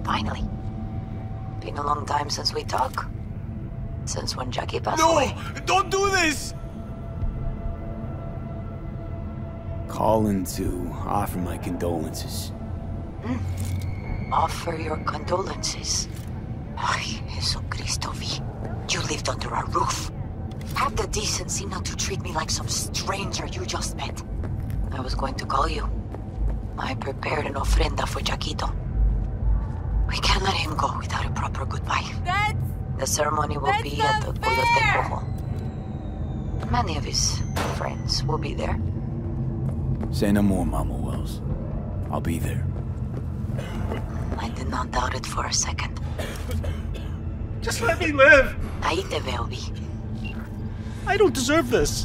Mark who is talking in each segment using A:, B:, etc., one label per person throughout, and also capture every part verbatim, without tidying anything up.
A: Finally. Been a long time since we talked. Since when Jackie passed
B: no!
A: away.
B: No! Don't do this!
C: Calling to offer my condolences.
A: Hmm. Offer your condolences. Ay, Jesucristo V. You lived under our roof. Have the decency not to treat me like some stranger you just met. I was going to call you. I prepared an ofrenda for Jaquito. We can't let him go without a proper goodbye.
D: That's...
A: The ceremony will
D: That's
A: be at the
D: not
A: Pueblo
D: fair!
A: Tecojo. Many of his friends will be there.
C: Say no more, Mama Wells. I'll be there.
A: I did not doubt it for a second.
B: Just let me live!
A: Ahí te veo, Vi.
B: I don't deserve this.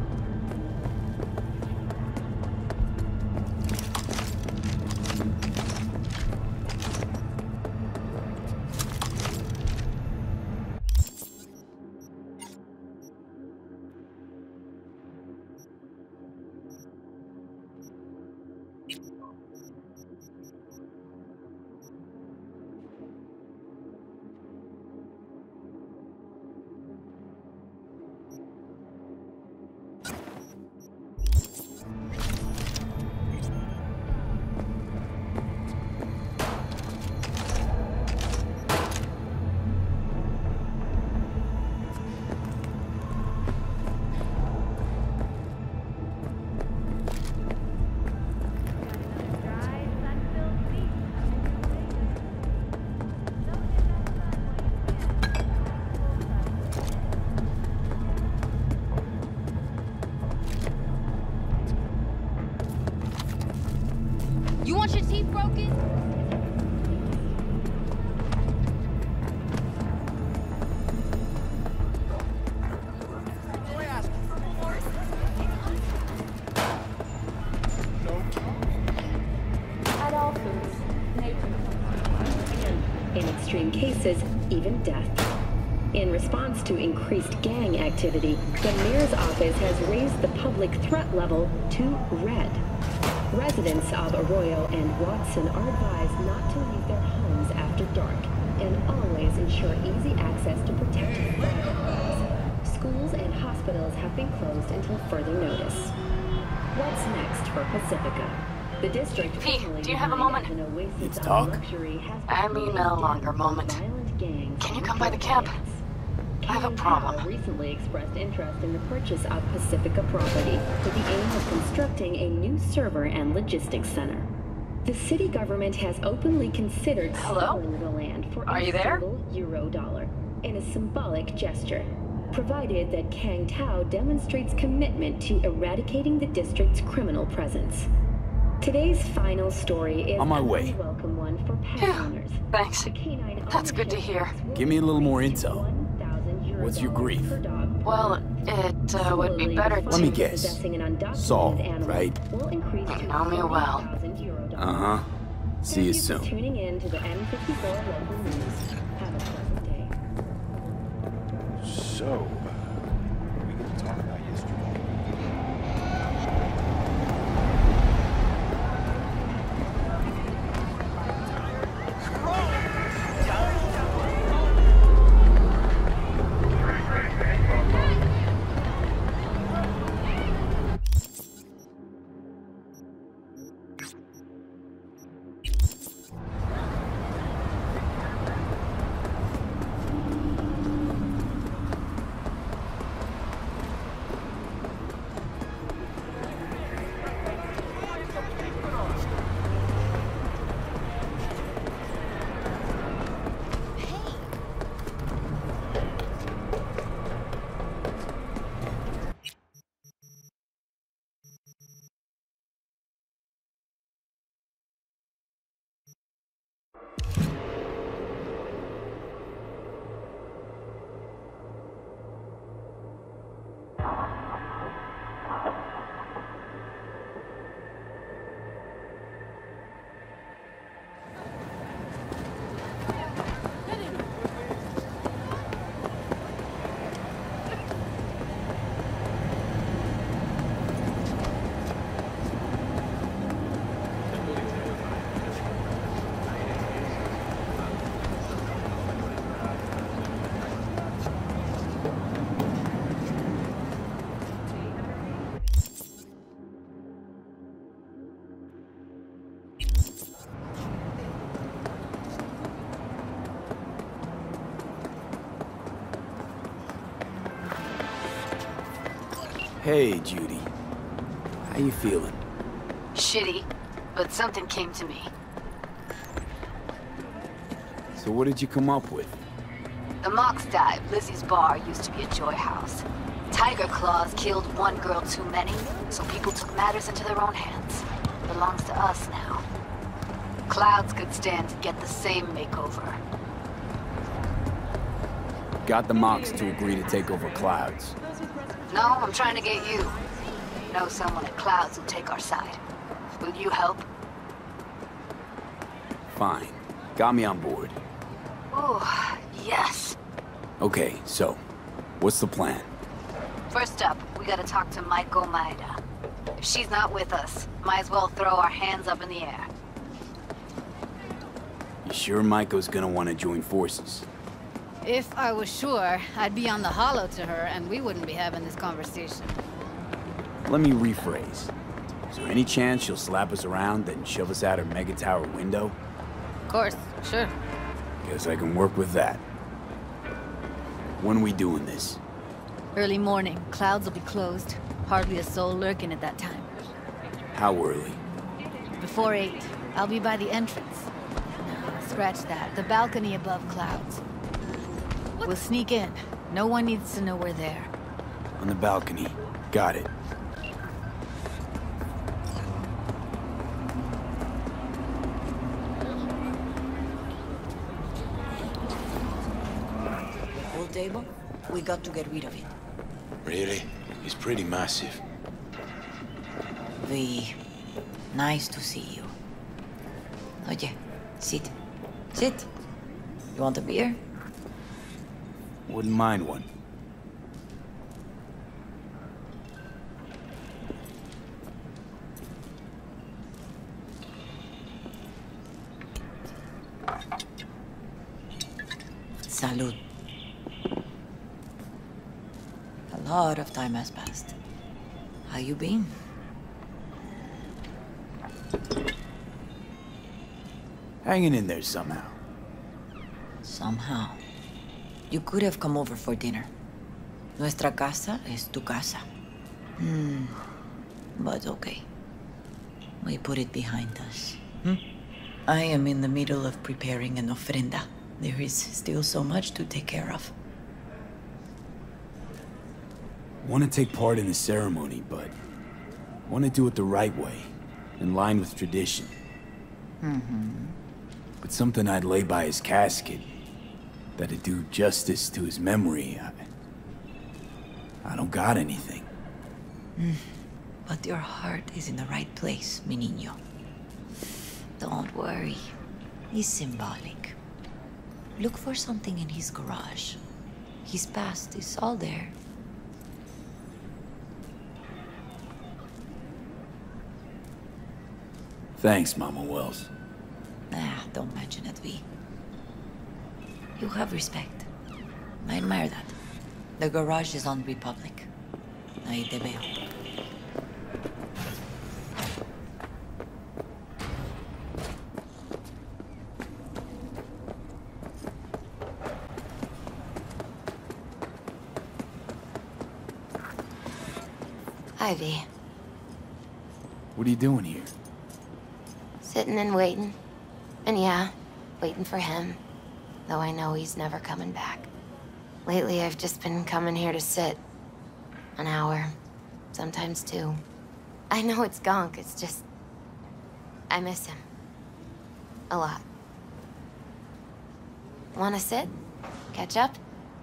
D: You want your teeth broken?
E: At all foods, and in extreme cases, even death. In response to increased gang activity, the mayor's office has raised the public threat level to red. Residents of Arroyo and Watson are advised not to leave their homes after dark and always ensure easy access to protected grounds. Schools and hospitals have been closed until further notice. What's next for Pacifica? The district
A: P,
E: formerly
A: do you have a
E: designed
A: moment?
E: as an oasis
C: Let's
E: of
C: talk.
E: luxury has
A: I
E: been
A: mean
E: laid
A: a
E: down
A: longer
E: by
A: moment.
E: violent gangs
A: Can you
E: and
A: come by the
E: drug
A: camp?
E: gangs.
A: I have a
E: Kang
A: problem.
E: Tao recently expressed interest in the purchase of Pacifica property with the aim of constructing a new server and logistics center. The city government has openly considered
A: Hello?
E: selling the land for
A: Are
E: a
A: you there?
E: single euro dollar in a symbolic gesture, provided that Kang Tao demonstrates commitment to eradicating the district's criminal presence. Today's final story is
C: On my
E: an
C: way.
E: unwelcome one for pet
A: Phew,
E: owners.
A: thanks.
E: The canine
A: That's good to
E: ownership
A: hear.
E: tax will
C: Give me a little more
E: increase to
C: intel.
E: one thousand euro
C: What's your
E: dollars
C: grief?
E: per dog per
A: Well,
E: month.
A: it uh, would be
E: Similarly,
A: better
E: the
A: to...
C: Let me
E: fine for
C: guess.
E: possessing an undocumented
C: Saul,
E: animal
C: right?
E: will increase to
A: You know me well.
E: forty thousand euro dollars.
C: Uh-huh. See
E: Thank
C: you
E: for
C: soon.
E: tuning in to the N fifty-four local news. Have a pleasant day.
B: So, we get to talk about yesterday.
C: Hey, Judy. How you feeling?
A: Shitty, but something came to me.
C: So what did you come up with?
A: The Mox dive, Lizzie's bar, used to be a joy house. Tiger Claws killed one girl too many, so people took matters into their own hands. Belongs to us now. Clouds could stand to get the same makeover.
C: Got the Mox to agree to take over Clouds.
A: No, I'm trying to get you. Know someone at Clouds who'll take our side. Will you help?
C: Fine. Got me on board.
A: Oh, yes.
C: Okay, so, what's the plan?
A: First up, we gotta talk to Maiko Maeda. If she's not with us, might as well throw our hands up in the air.
C: You sure Maiko's gonna want to join forces?
D: If I was sure, I'd be on the hollow to her and we wouldn't be having this conversation.
C: Let me rephrase. Is there any chance she'll slap us around, then shove us out her mega tower window?
D: Of course, sure.
C: Guess I can work with that. When are we doing this?
D: Early morning, Clouds will be closed. Hardly a soul lurking at that time.
C: How early?
D: Before eight, I'll be by the entrance. No, scratch that. The balcony above Clouds. We'll sneak in. No one needs to know we're there.
C: On the balcony. Got it.
A: Whole table? We got to get rid of it.
B: Really? It's pretty massive.
A: V, nice to see you. Oye, sit. Sit. You want a beer?
C: Wouldn't mind one.
A: Salud. A lot of time has passed. How you been?
C: Hanging in there somehow.
A: Somehow. You could have come over for dinner. Nuestra casa es tu casa. Hmm. But okay. We put it behind us. Hmm? I am in the middle of preparing an ofrenda. There is still so much to take care of.
C: Want to take part in the ceremony, but want to do it the right way, in line with tradition.
A: Mm-hmm.
C: But something I'd lay by his casket, that'd do justice to his memory. I, I don't got anything.
A: Mm. But your heart is in the right place, mi niño. Don't worry. He's symbolic. Look for something in his garage. His past is all there.
C: Thanks, Mama Wells.
A: Ah, don't mention it, V. You have respect. I admire that. The garage is on Republic. Ahí te veo. Hi, V.
C: What are you doing here?
F: Sitting and waiting. And yeah, waiting for him. Though I know he's never coming back. Lately, I've just been coming here to sit. An hour. Sometimes two. I know it's gonk, it's just... I miss him. A lot. Wanna sit? Catch up?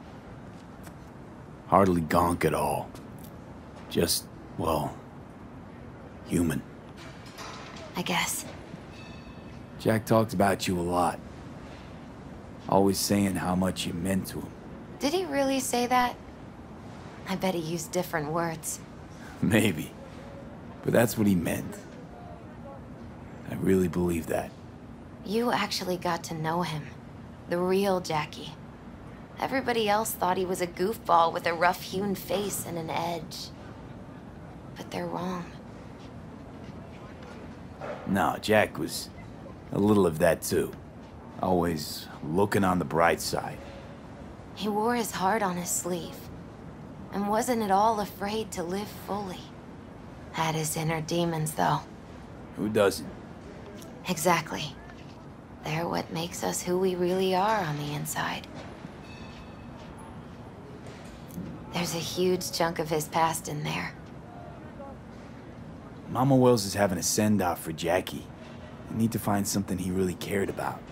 C: Hardly gonk at all. Just, well, human.
F: I guess.
C: Jack talked about you a lot. Always saying how much you meant to him.
F: Did he really say that? I bet he used different words.
C: Maybe. But that's what he meant. I really believe that.
F: You actually got to know him. The real Jackie. Everybody else thought he was a goofball with a rough-hewn face and an edge. But they're wrong.
C: No, Jack was a little of that too. Always looking on the bright side.
F: He wore his heart on his sleeve. and wasn't at all afraid to live fully. Had his inner demons, though.
C: Who doesn't?
F: Exactly. They're what makes us who we really are on the inside. There's a huge chunk of his past in there.
C: Mama Wells is having a send-off for Jackie. I need to find something he really cared about.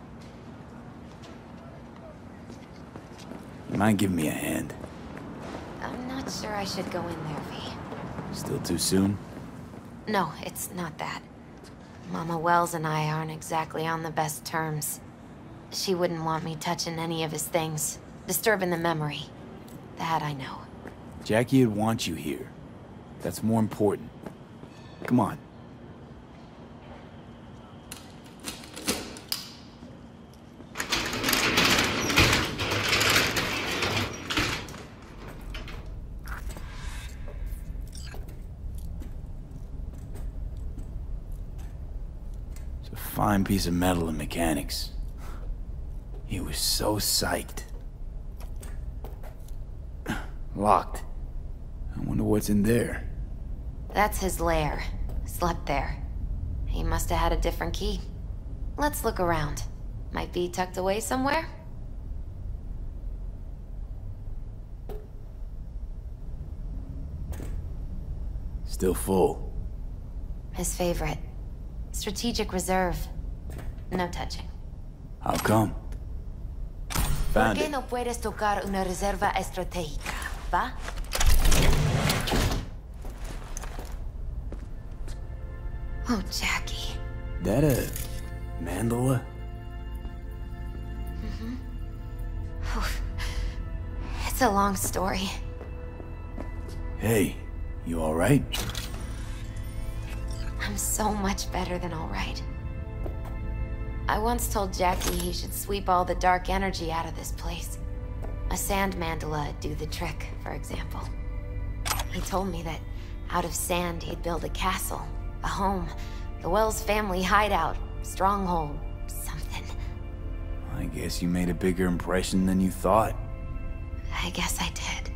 C: You mind giving me a hand?
F: I'm not sure I should go in there, V.
C: Still too soon?
F: No, it's not that. Mama Wells and I aren't exactly on the best terms. She wouldn't want me touching any of his things, disturbing the memory. That I know.
C: Jackie would want you here. That's more important. Come on. It's a fine piece of metal and mechanics. He was so psyched. Locked. I wonder what's in there.
F: That's his lair. Slept there. He must have had a different key. Let's look around. Might be tucked away somewhere?
C: Still full.
F: His favorite. Strategic reserve. No touching.
C: How come?
F: ¿Por
C: Found
F: qué
C: it.
F: no puedes tocar una reserva estratégica, va? Oh, Jackie.
C: That a mandala?
F: It's a long story.
C: Hey, you alright?
F: I'm so much better than all right. I once told Jackie he should sweep all the dark energy out of this place. A sand mandala'd do the trick, for example. He told me that out of sand he'd build a castle, a home, the Wells family hideout, stronghold, something.
C: I guess you made a bigger impression than you thought.
F: I guess I did.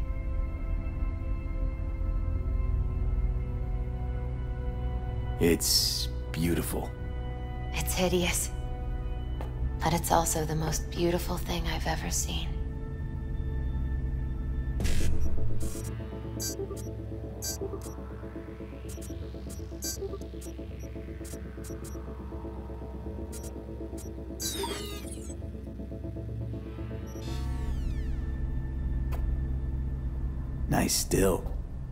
C: It's beautiful.
F: It's hideous. But it's also the most beautiful thing I've ever seen.
C: Nice still.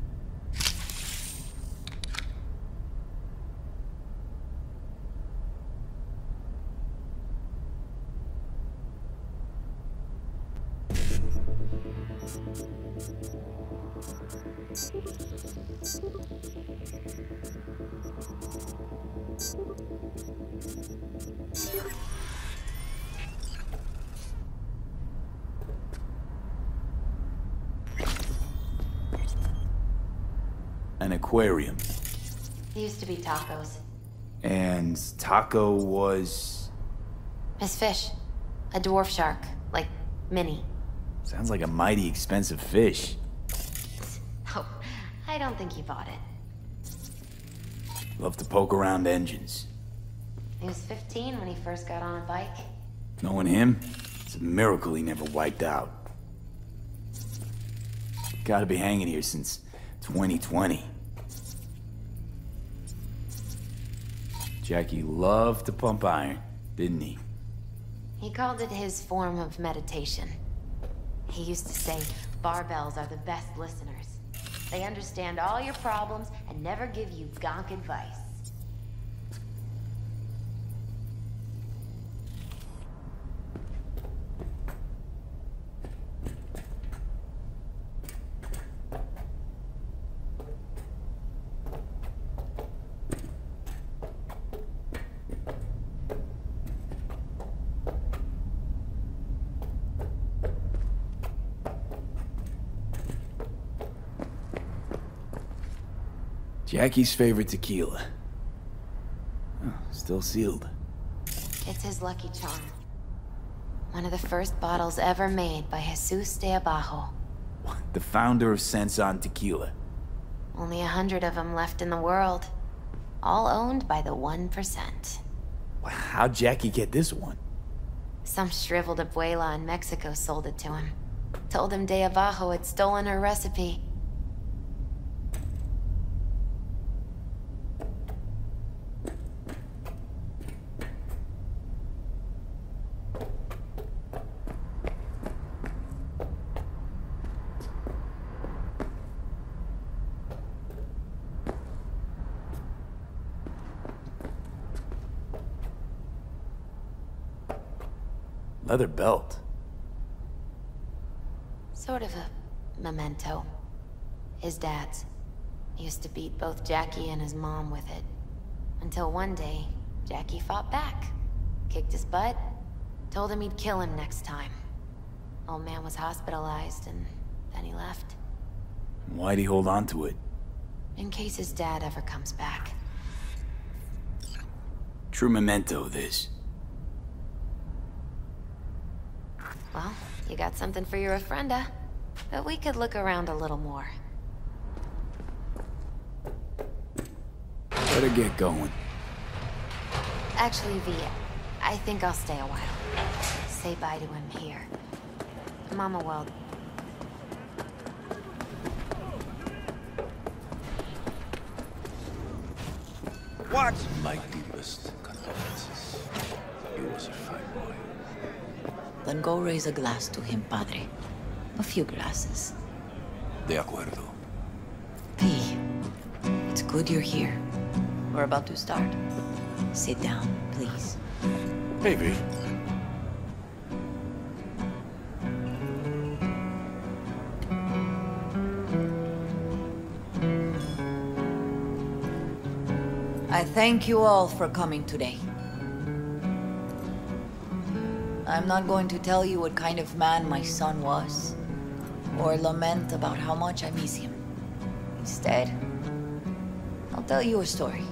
C: An aquarium.
F: Used to be Taco's.
C: And Taco was...
F: His fish. A dwarf shark. Like, mini.
C: Sounds like a mighty expensive fish.
F: Oh, I don't think he bought it.
C: Love to poke around engines.
F: He was fifteen when he first got on a bike.
C: Knowing him, it's a miracle he never wiped out. Gotta be hanging here since twenty twenty. Jackie loved to pump iron, didn't he?
F: He called it his form of meditation. He used to say, barbells are the best listeners. They understand all your problems and never give you gonk advice.
C: Jackie's favorite tequila. Oh, still sealed.
F: It's his lucky charm. One of the first bottles ever made by Jesus de Abajo.
C: The founder of Sensan Tequila.
F: Only a hundred of them left in the world. All owned by the one percent.
C: How'd Jackie get this one?
F: Some shriveled abuela in Mexico sold it to him. Told him De Abajo had stolen her recipe.
C: Leather belt.
F: Sort of a memento. His dad's. He used to beat both Jackie and his mom with it. Until one day, Jackie fought back. Kicked his butt. Told him he'd kill him next time. Old man was hospitalized and then he left.
C: Why'd he hold on to it?
F: In case his dad ever comes back.
C: True memento, this.
F: Well, you got something for your ofrenda. But we could look around a little more.
C: Better get going.
F: Actually, V, I think I'll stay a while. Say bye to him here. Mama will.
B: What?
G: My deepest condolences. He was a fine boy.
A: Then go raise a glass to him, Padre. A few glasses.
G: De acuerdo.
A: P, it's good you're here. We're about to start. Sit down, please.
B: Hey, V.
A: I thank you all for coming today. I'm not going to tell you what kind of man my son was, or lament about how much I miss him. Instead, I'll tell you a story.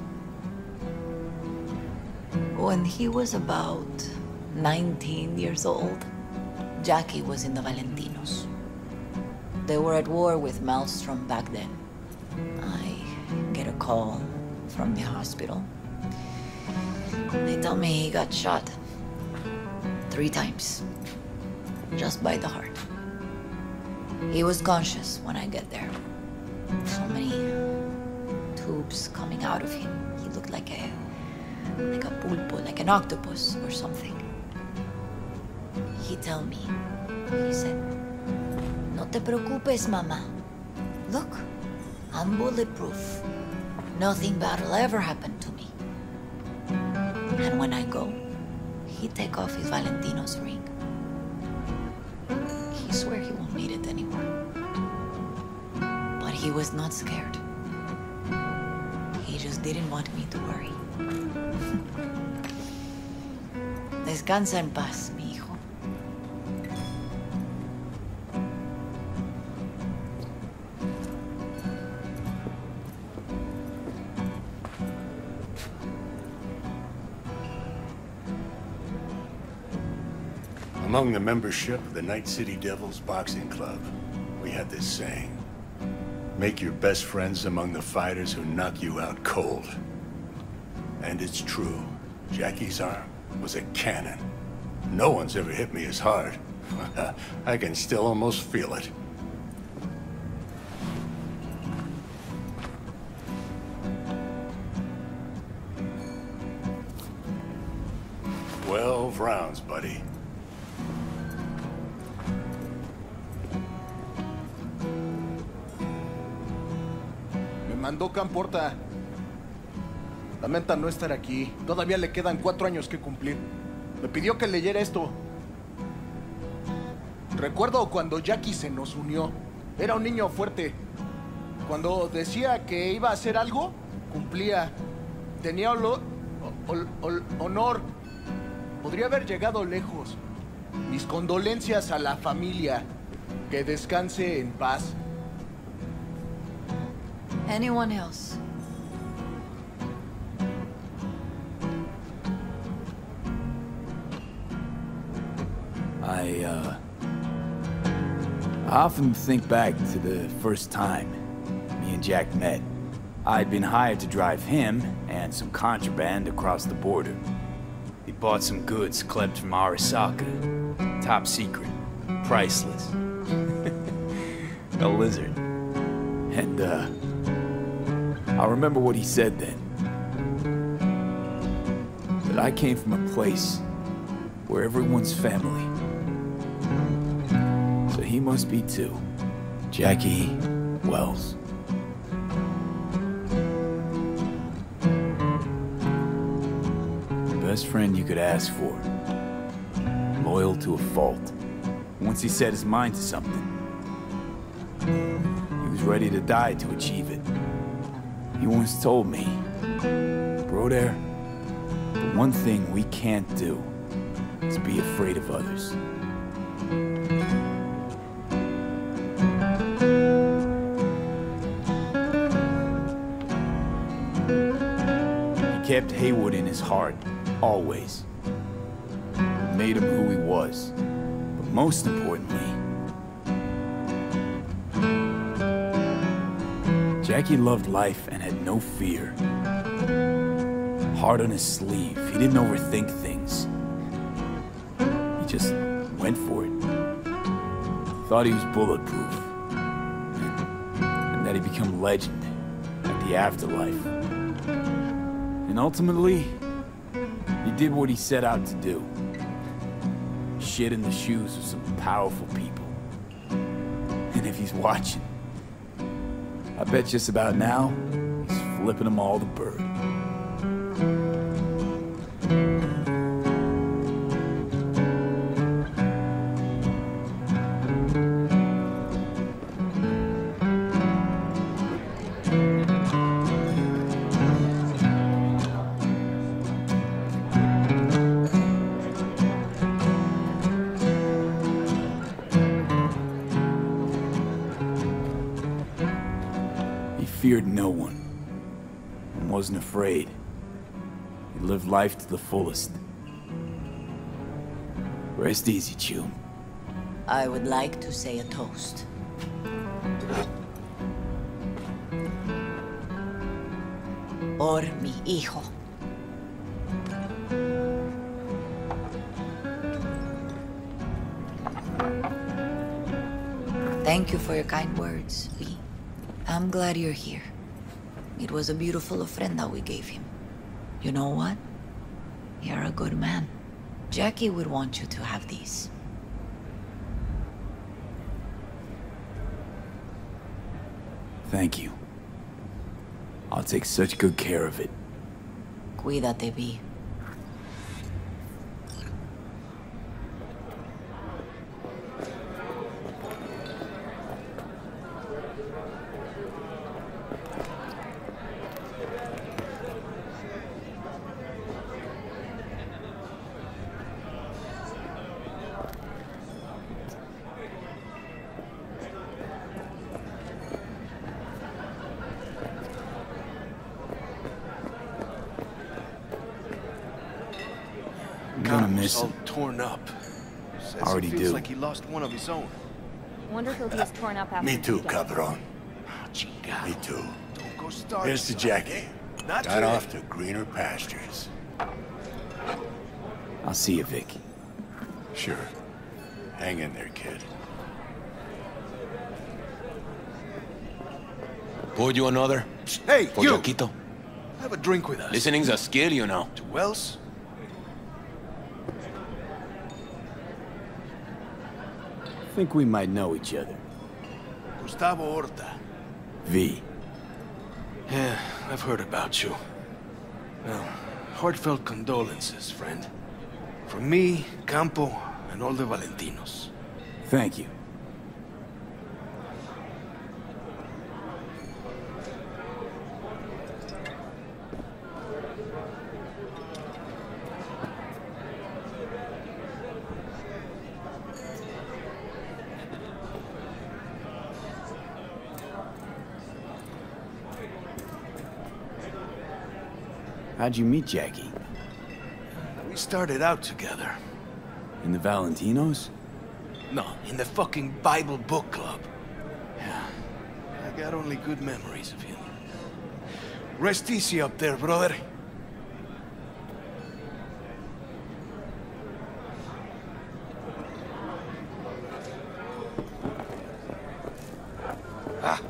A: When he was about nineteen years old, Jackie was in the Valentinos. They were at war with Maelstrom back then. I get a call from the hospital. They tell me he got shot. Three times. Just by the heart. He was conscious when I get there. So many tubes coming out of him. He looked like a... like a pulpo, like an octopus or something. He tell me, he said, "No te preocupes, mama. Look, I'm bulletproof. Nothing bad will ever happen to me." And when I go, he take off his Valentino's ring. He swear he won't need it anymore. But he was not scared. He just didn't want me to worry. Descansa en paz, mi hijo.
B: Among the membership of the Night City Devils Boxing Club, we had this saying. Make your best friends among the fighters who knock you out cold. And it's true. Jackie's arm was a cannon. No one's ever hit me as hard. I can still almost feel it. Twelve rounds, buddy.
H: Me mandó Camporta. Lamenta no estar aquí. Todavía le quedan cuatro años que cumplir. Me pidió que leyera esto. Recuerdo cuando Jackie se nos unió. Era un niño fuerte. Cuando decía que iba a hacer algo, cumplía. Tenía olor, ol, ol, honor. Podría haber llegado lejos. Mis condolencias a la familia. Que descanse en paz.
A: Anyone else?
C: I, uh... I often think back to the first time me and Jack met. I'd been hired to drive him and some contraband across the border. He bought some goods clipped from Arasaka. Top secret. Priceless. A lizard. And, uh... I remember what he said then. That I came from a place where everyone's family. So he must be too. Jackie Wells. The best friend you could ask for. Loyal to a fault. Once he set his mind to something, he was ready to die to achieve it. He once told me, Broder, the one thing we can't do is be afraid of others. He kept Heywood in his heart, always. It made him who he was. But most importantly, Jackie loved life and had no fear. Heart on his sleeve, he didn't overthink things. He just went for it. Thought he was bulletproof. And that he'd become legend at the afterlife. And ultimately, he did what he set out to do. Shit in the shoes of some powerful people. And if he's watching, I bet just about now, he's flipping them all the bird. Feared no one, and wasn't afraid. He lived life to the fullest. Rest easy, Chew.
A: I would like to say a toast. Por mi hijo. Thank you for your kind words, V. I'm glad you're here. It was a beautiful ofrenda we gave him. You know what? You're a good man. Jackie would want you to have these.
C: Thank you. I'll take such good care of it.
A: Cuídate, V.
C: I'm gonna miss
G: all
C: him.
G: torn up. Says
C: Already
G: he feels
C: do.
G: like he lost one of his own.
I: Wonder if he'll be as torn up after
B: Me
I: he
B: too,
I: gets-
B: Cabron.
G: Chingado.
B: Me too.
G: Don't go start
B: Here's to
G: something,
B: Jackie.
G: eh? Not
B: Got
G: today.
B: off to greener pastures.
C: I'll see you, Vic.
B: Sure. Hang in there, kid.
J: Pour you another?
G: Hey,
J: For
G: you!
J: Jaquito.
G: Have a drink with us.
J: Listening's a skill, you know.
G: To Wells?
C: Think we might know each other.
G: Gustavo Horta.
C: V.
G: Yeah, I've heard about you. Well, heartfelt condolences, friend. From me, Campo, and all the Valentinos.
C: Thank you. How'd you meet Jackie?
G: We started out together.
C: In the Valentinos?
G: No, in the fucking Bible book club. Yeah, I got only good memories of him. Rest easy up there, brother. Ah.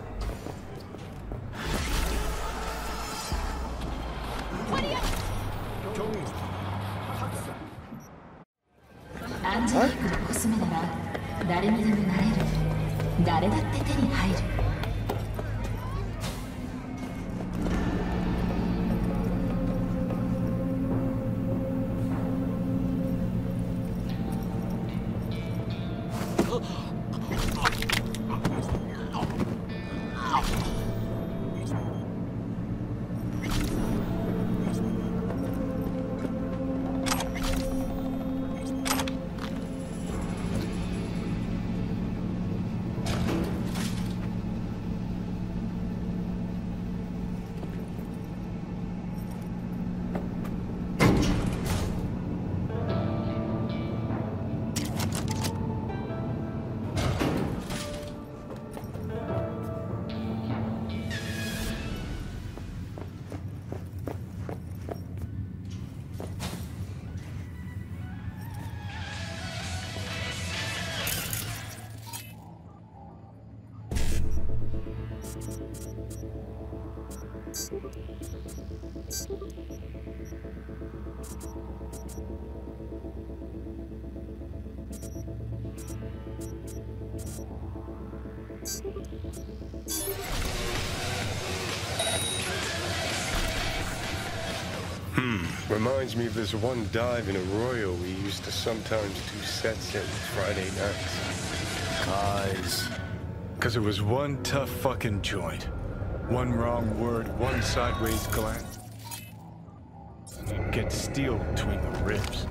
K: Hmm. Reminds me of this one dive in Arroyo we used to sometimes do sets in Friday nights.
B: Cause... Cause it was one tough fucking joint. One wrong word, one sideways glance. And you'd get steel between the ribs.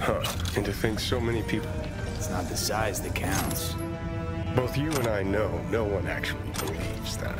K: Huh. And to think so many people...
C: It's not the size that counts.
K: Both you and I know no one actually believes that.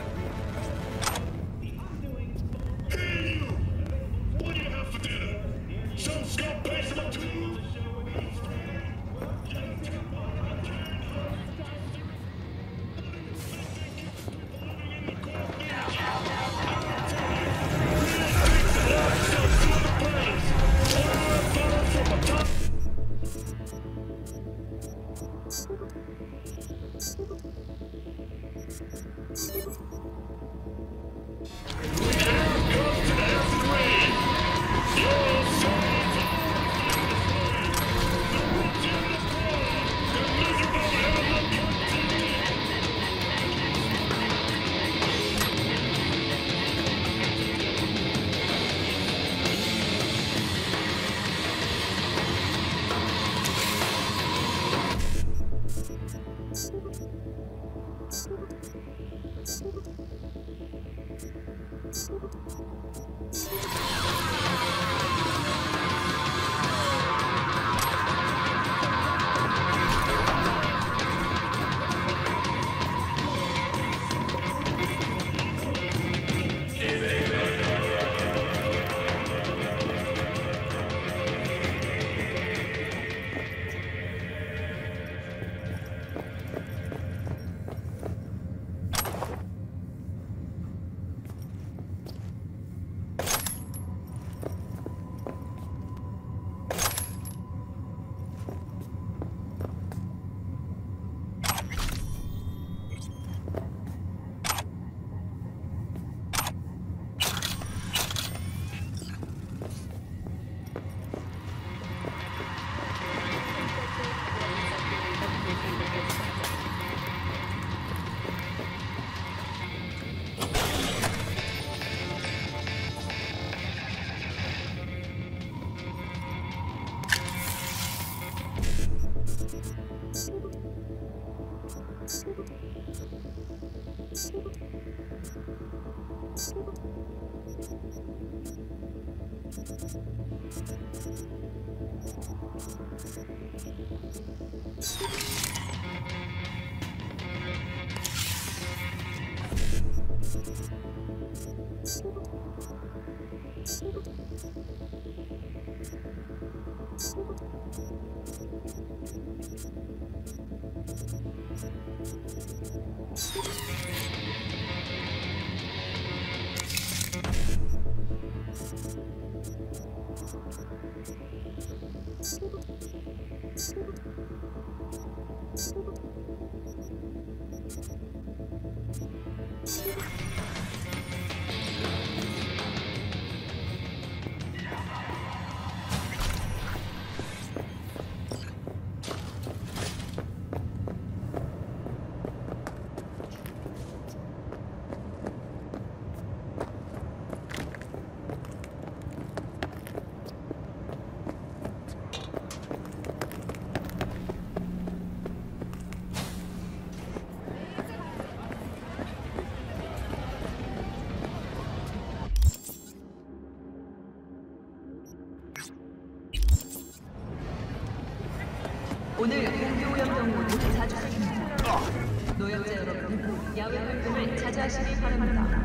L: 오늘 공교오염 경보는 자주 쓰입니다. 노약자 여러분은 야외 활동을 자제하시기 바랍니다.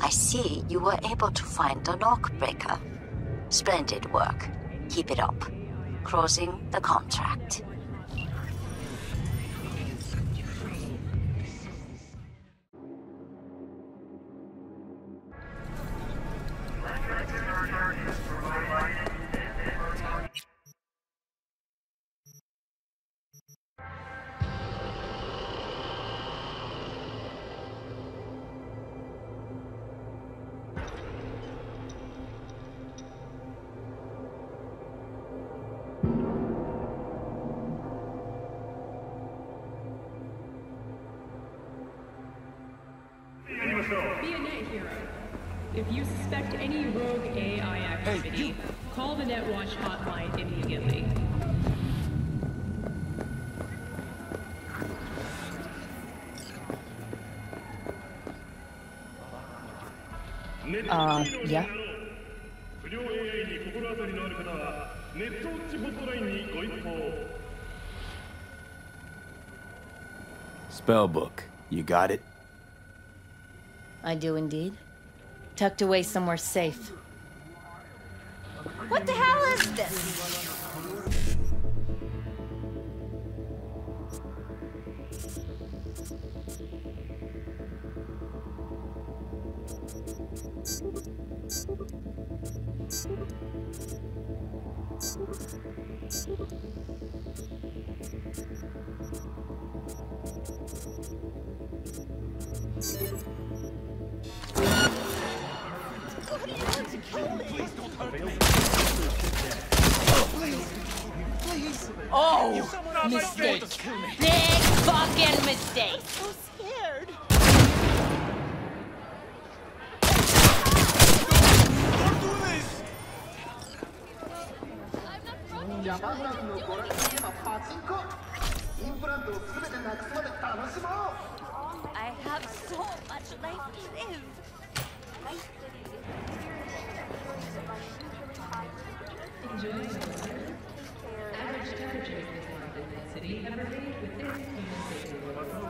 A: I see you were able to find the lockbreaker. Splendid work. Keep it up. Closing the contract.
L: Be a net hero. If you suspect any rogue A I activity, call the Netwatch hotline immediately.
D: Uh, yeah?
C: Spellbook, you got it?
D: I do indeed. Tucked away somewhere safe. What the hell is this?
M: Oh! Mistake. Big fucking mistake. So scared.
N: I have so much life to live.
L: Average temperatures this month in this city have remained within human safety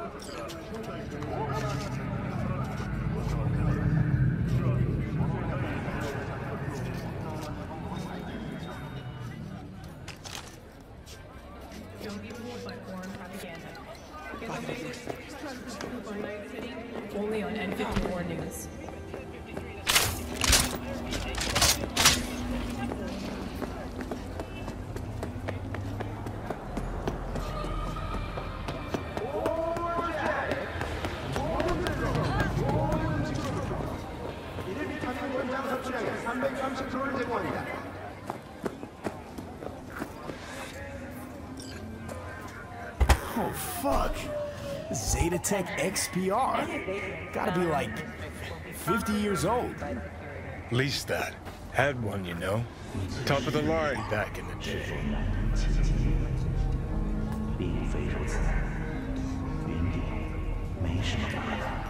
L: Don't be fooled by foreign propaganda. Get the latest Trump's scoop on Night City only on N fifty-four News.
C: Oh, fuck. Zetatech X P R. Gotta be like fifty years old.
K: At least that. Had one, you know. Top of the line back in the day.
O: 并非如此，云底没什么不可能。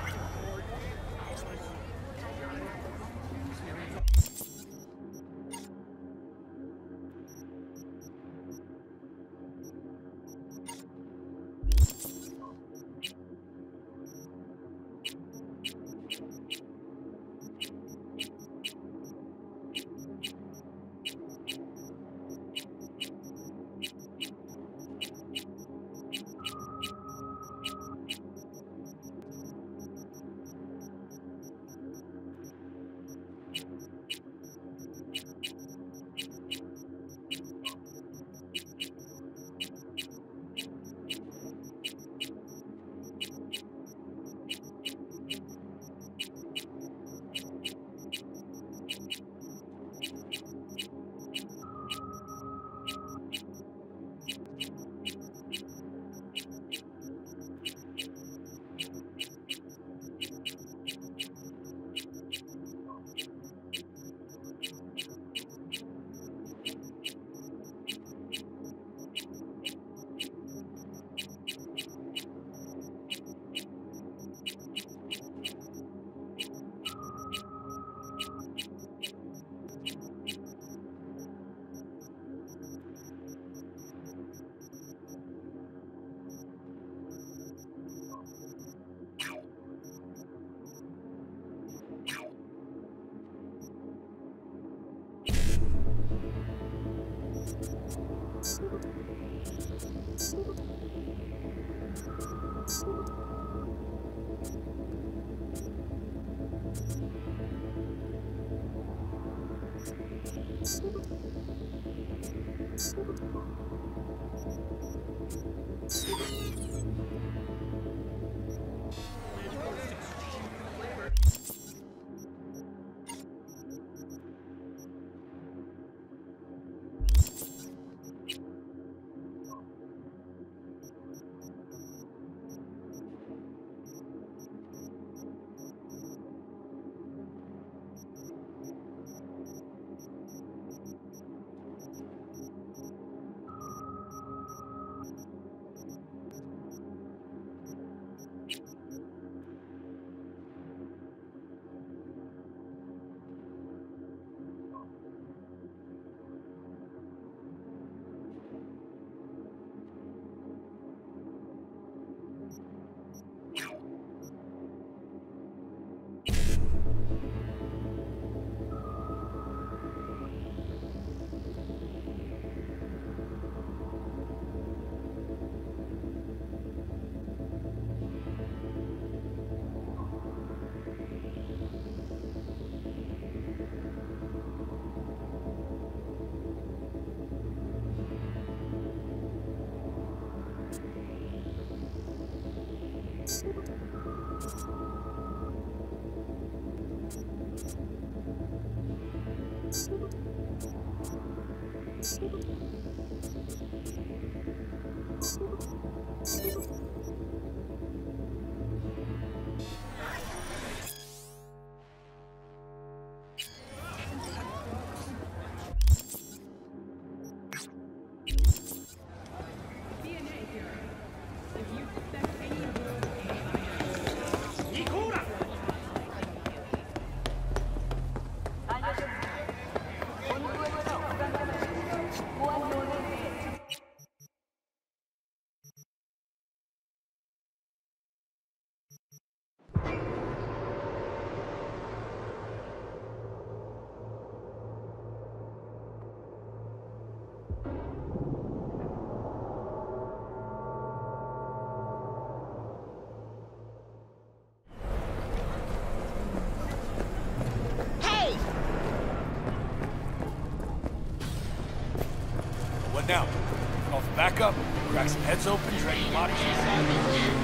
C: Now, off the back up, crack some heads open, drag your bodies inside.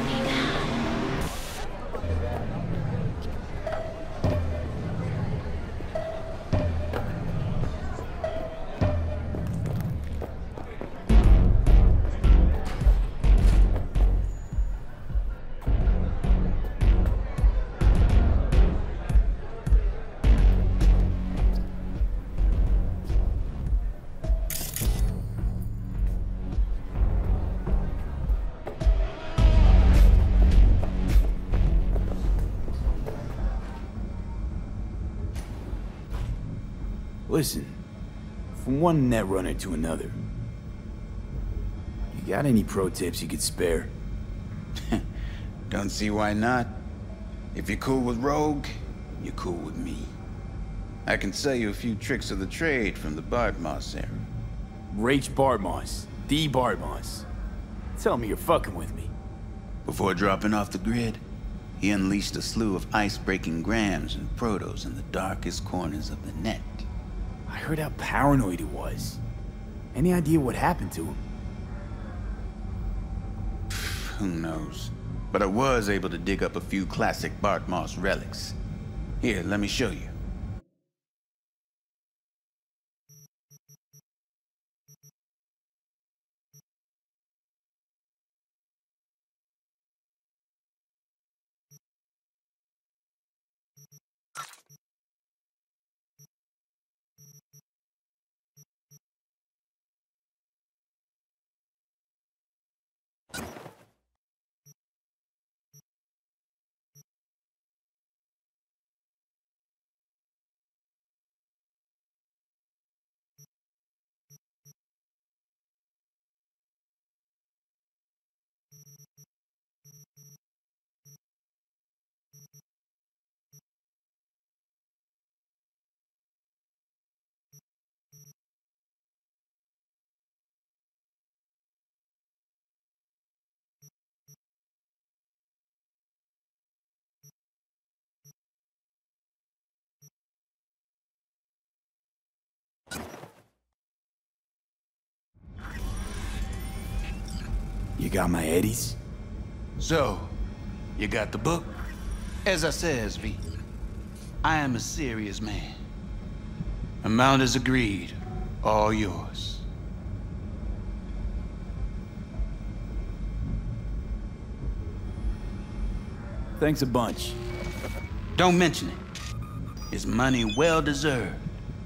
C: Listen, from one netrunner to another, you got any pro tips you could spare?
P: Don't see why not. If you're cool with Rogue, you're cool with me. I can sell you a few tricks of the trade from the Bartmoss era.
C: Rach Bartmoss, the Bartmoss. Tell me you're fucking with me.
P: Before dropping off the grid, he unleashed a slew of ice-breaking grams and protos in the darkest corners of the net.
C: I heard how paranoid he was. Any idea what happened to him?
P: Who knows? But I was able to dig up a few classic Bartmoss relics. Here, let me show you.
C: You got my eddies?
P: So, you got the book? As I says, V, I am a serious man. Amount is agreed. All yours.
C: Thanks a bunch.
P: Don't mention it. It's money well deserved.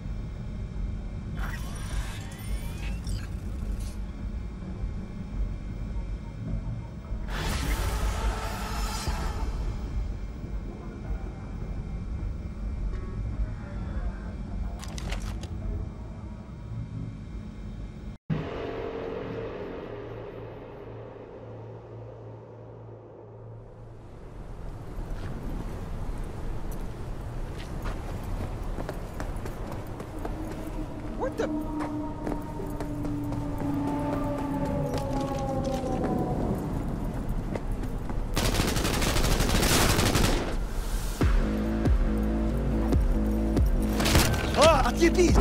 H: What the?
C: Ah, aqui, bicho!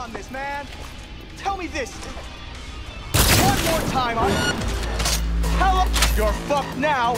H: on this, man. Tell me this. One more time, I'm... Hell, you're fucked now.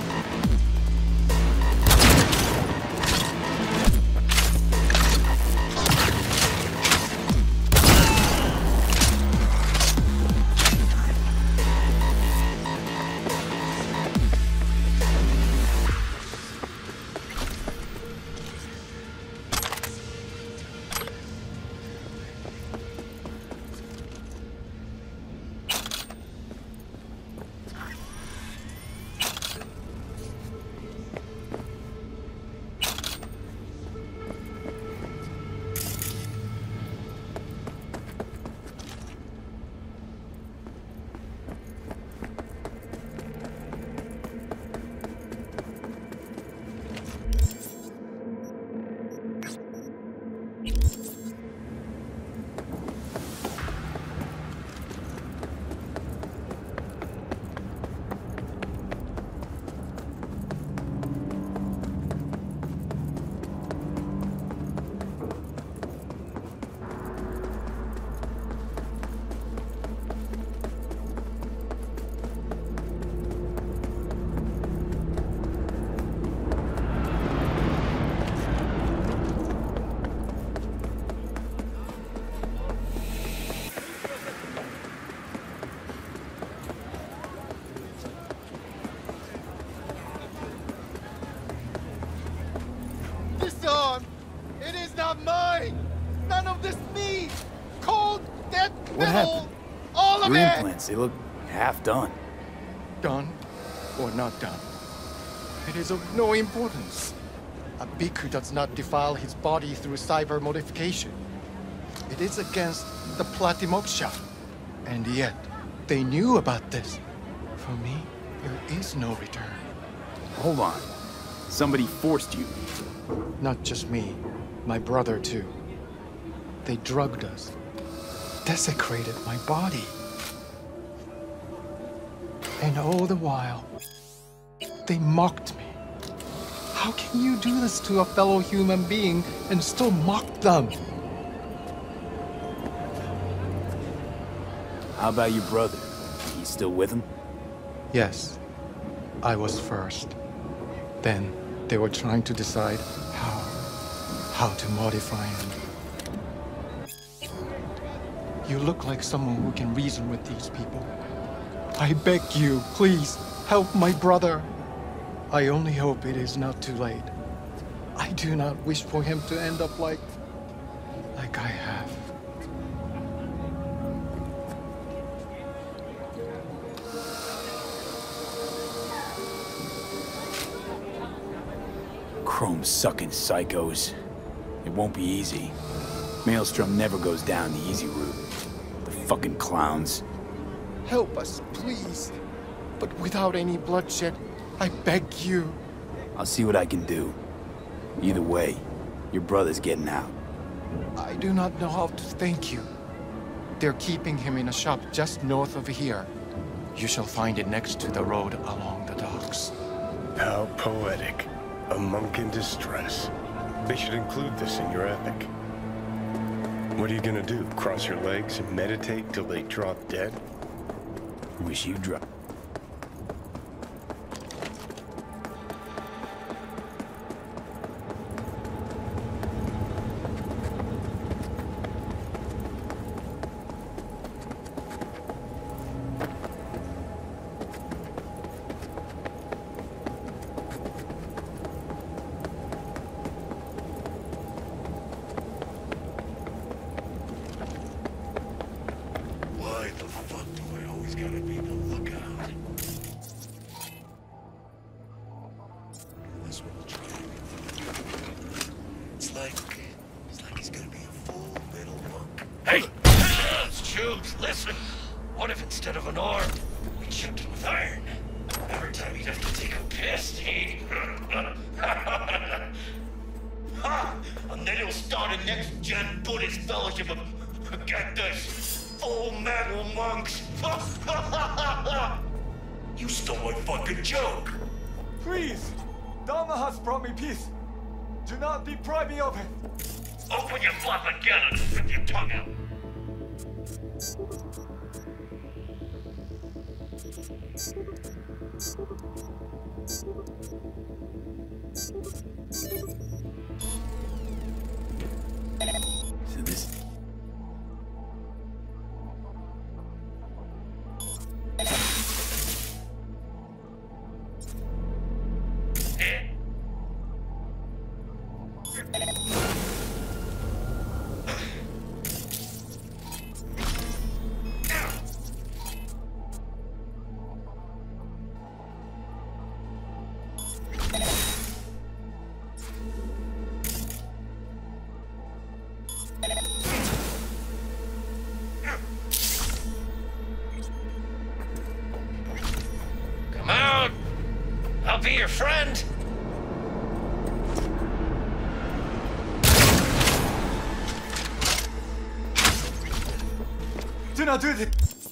C: What happened?
H: All of
C: Your
H: it!
C: implants, they look half done.
Q: Done or not done? It is of no importance. A Bhikkhu does not defile his body through cyber modification. It is against the Pratimoksha. And yet, they knew about this. For me, there is no return.
C: Hold on. Somebody forced you.
Q: Not just me. My brother, too. They drugged us. Desecrated my body. And all the while, they mocked me. How can you do this to a fellow human being and still mock them?
C: How about your brother? He's still with him?
Q: Yes. I was first. Then they were trying to decide how, how to modify him. You look like someone who can reason with these people. I beg you, please, help my brother. I only hope it is not too late. I do not wish for him to end up like... like I have.
C: Chrome-sucking psychos. It won't be easy. Maelstrom never goes down the easy route. The fucking clowns.
Q: Help us, please. But without any bloodshed, I beg you.
C: I'll see what I can do. Either way, your brother's getting out.
Q: I do not know how to thank you. They're keeping him in a shop just north of here. You shall find it next to the road along the docks.
K: How poetic. A monk in distress. They should include this in your epic. What are you gonna do? Cross your legs and meditate till they drop dead?
C: Wish you dropped.
R: You stole my fucking joke!
S: Please! Dharma has brought me peace. Do not deprive me of it.
R: Open your flapping cannon and rip your tongue out.
C: So this...
R: Come out! I'll be your friend!
S: Do not do this!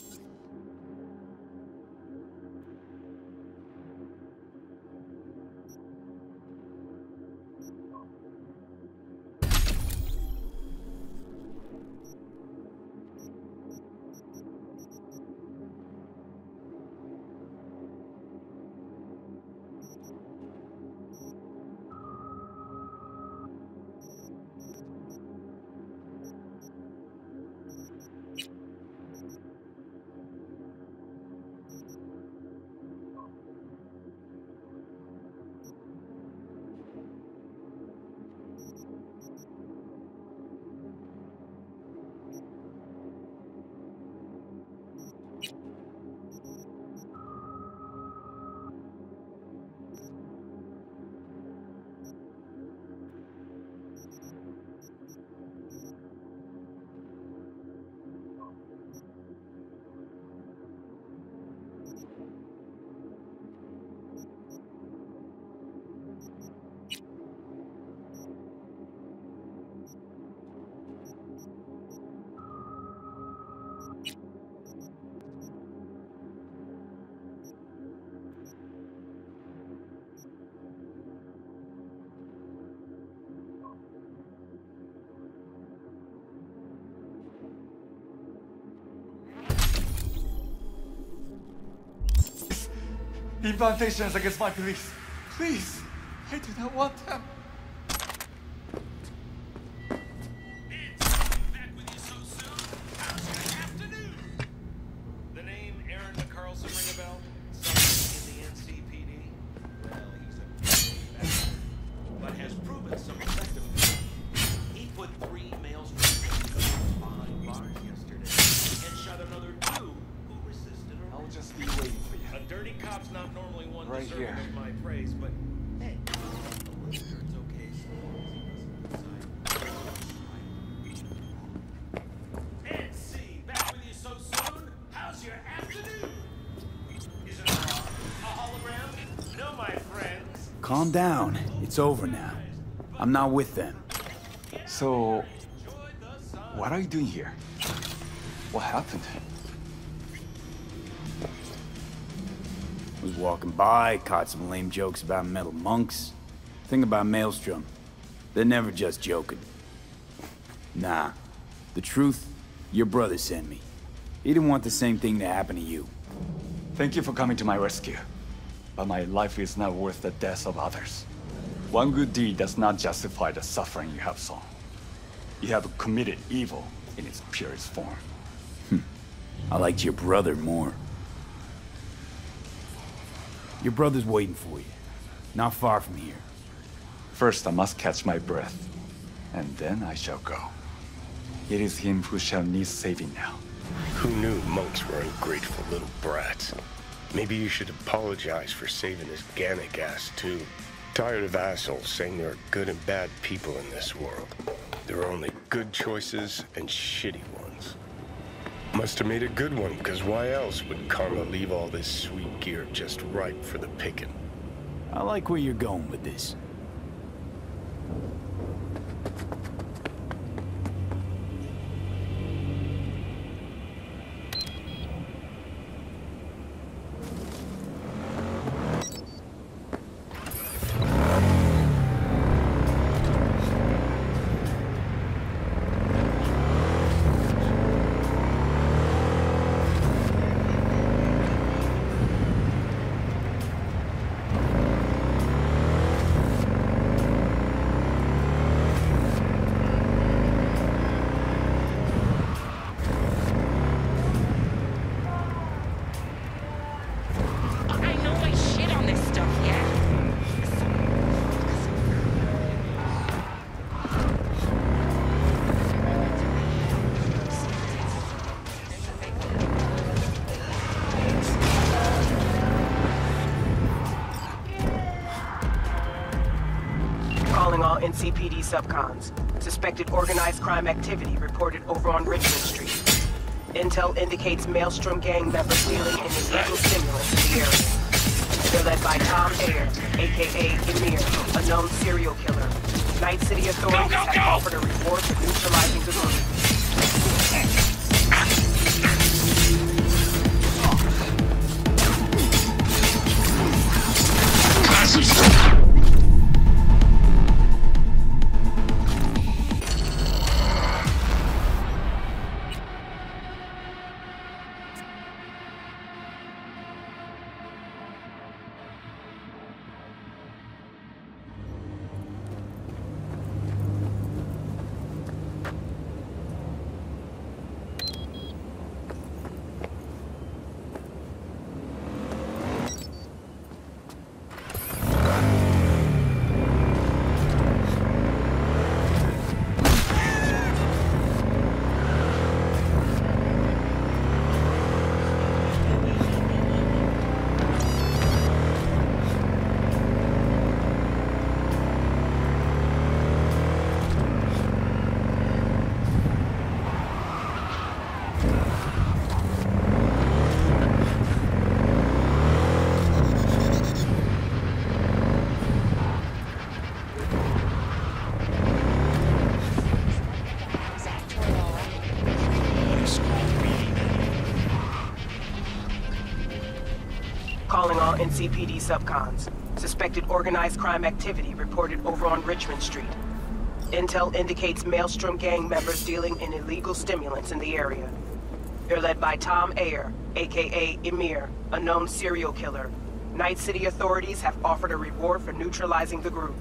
S: Incantations against my police. Please, I do not want them.
R: The name Aaron McCarlson ring a bell? Something in the N C P D? Well, he's a bastard, but has proven some effectiveness. He put three male strippers behind bars yesterday and shot another two who resisted arrest.
S: I'll just be waiting for you.
R: A dirty cop's not normally one
S: Right
R: deserving
S: here.
R: of my praise, but hey, the lizard's okay so long as he doesn't decide. N C, back with you so soon? How's your afternoon? Is it a, a hologram? No, my friends.
C: Calm down. It's over now. I'm not with them.
S: So, what are you doing here? What happened?
C: Was walking by, caught some lame jokes about metal monks. Thing about Maelstrom, they're never just joking. Nah, the truth, your brother sent me. He didn't want the same thing to happen to you.
S: Thank you for coming to my rescue. But my life is not worth the deaths of others. One good deed does not justify the suffering you have sown. You have committed evil in its purest form.
C: I liked your brother more. Your brother's waiting for you. Not far from here.
S: First, I must catch my breath, and then I shall go. It is him who shall need saving now.
K: Who knew monks were ungrateful little brats? Maybe you should apologize for saving this Gannic ass too. Tired of assholes saying there are good and bad people in this world. There are only good choices and shitty ones. Must have made a good one, because why else would Karma leave all this sweet gear just ripe for the picking?
C: I like where you're going with this.
T: C P D subcons. Suspected organized crime activity reported over on Richmond Street. Intel indicates Maelstrom gang members dealing in illegal stimulants in the area. They're led by Tom Ayer, aka Emir, a known serial killer. Night City authorities go, go, go. have offered a reward for neutralizing the group. Calling all N C P D subcons. Suspected organized crime activity reported over on Richmond Street. Intel indicates Maelstrom gang members dealing in illegal stimulants in the area. They're led by Tom Ayer, aka Emir, a known serial killer. Night City authorities have offered a reward for neutralizing the group.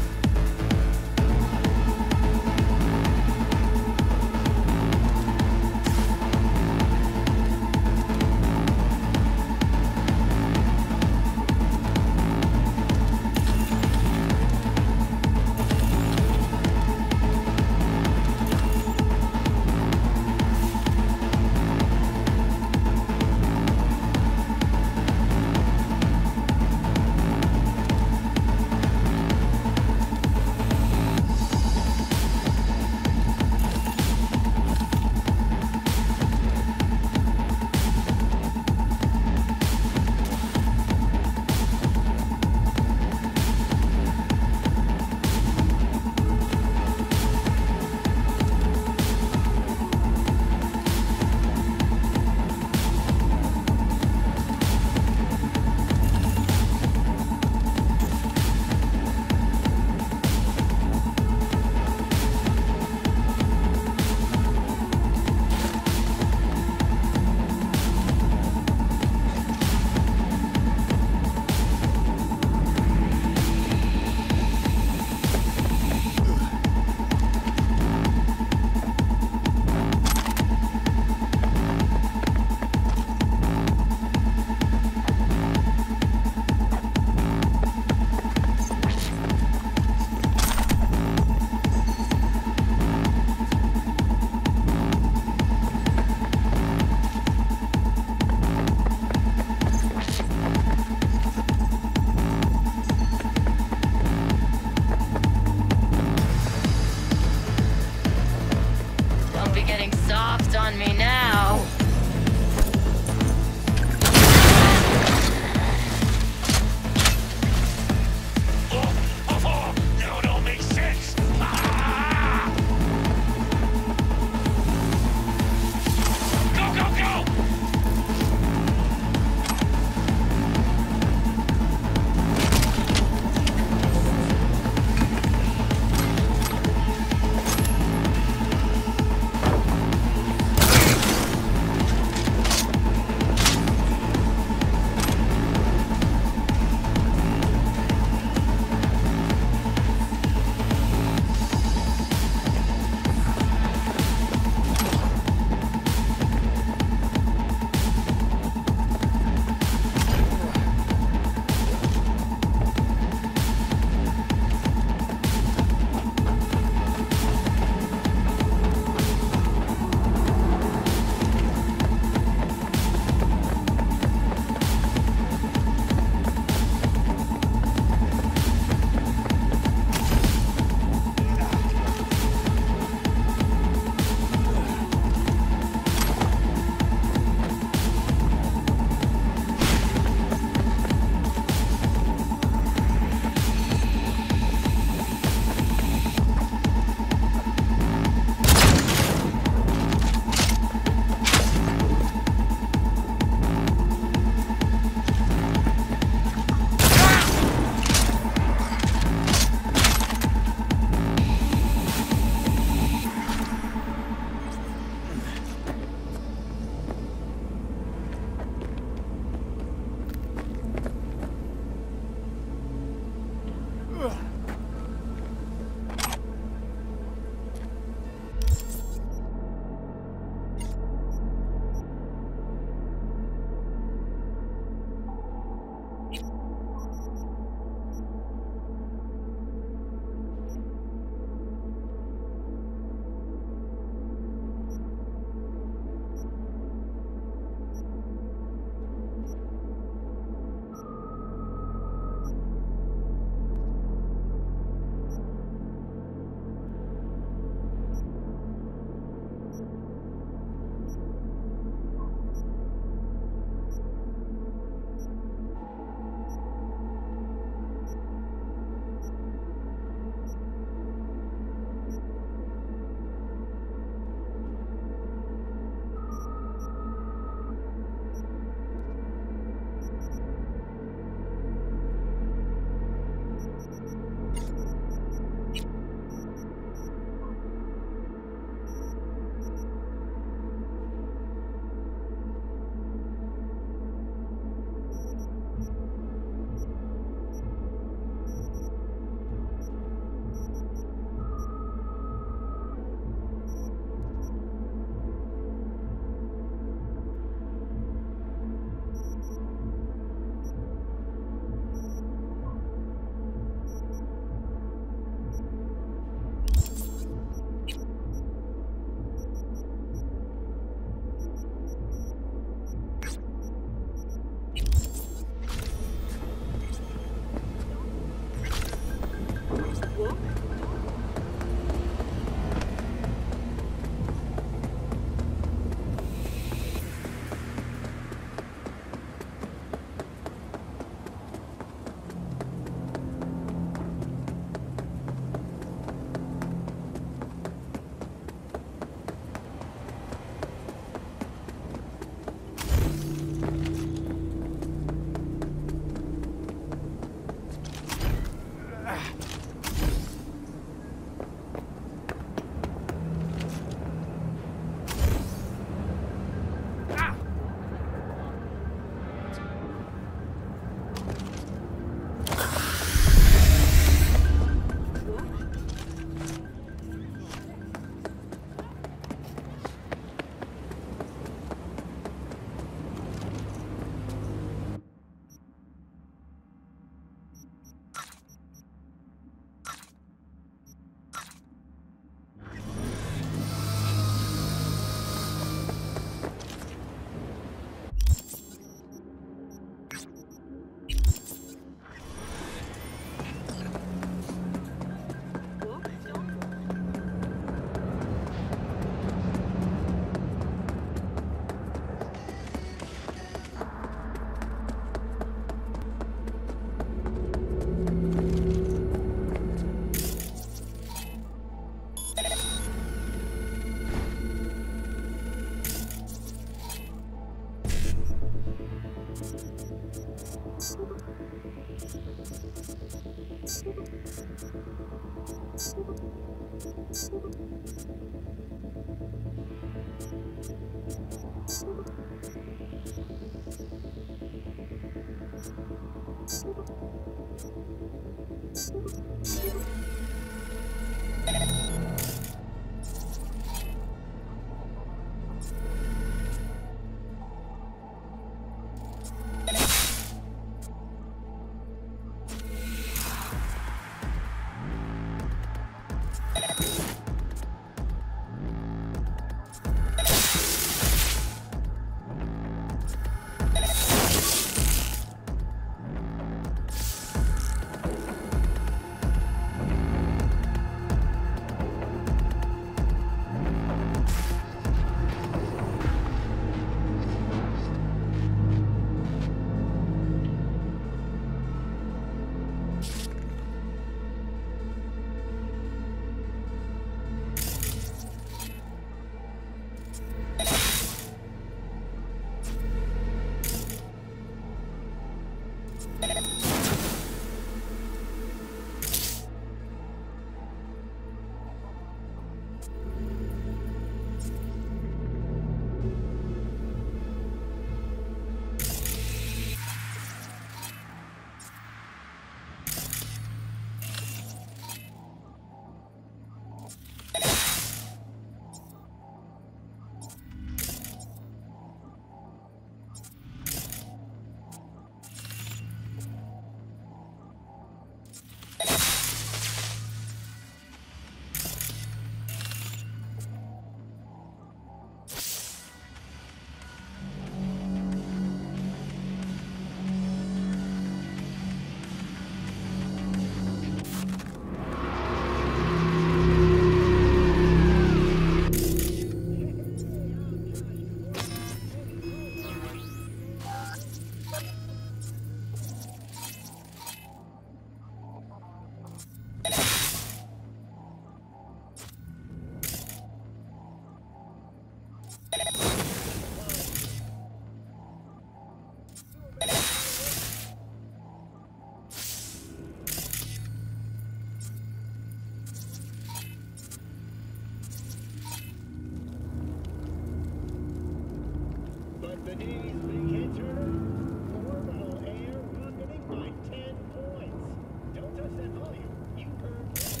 O: the day's big hit turner? Orbital Air rocketing by ten points. Don't touch that volume. You heard right.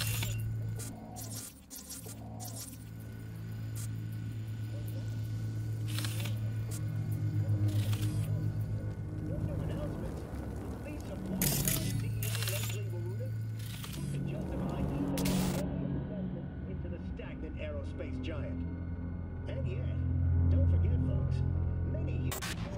O: Aerospace giant. And yet, don't forget, folks, many years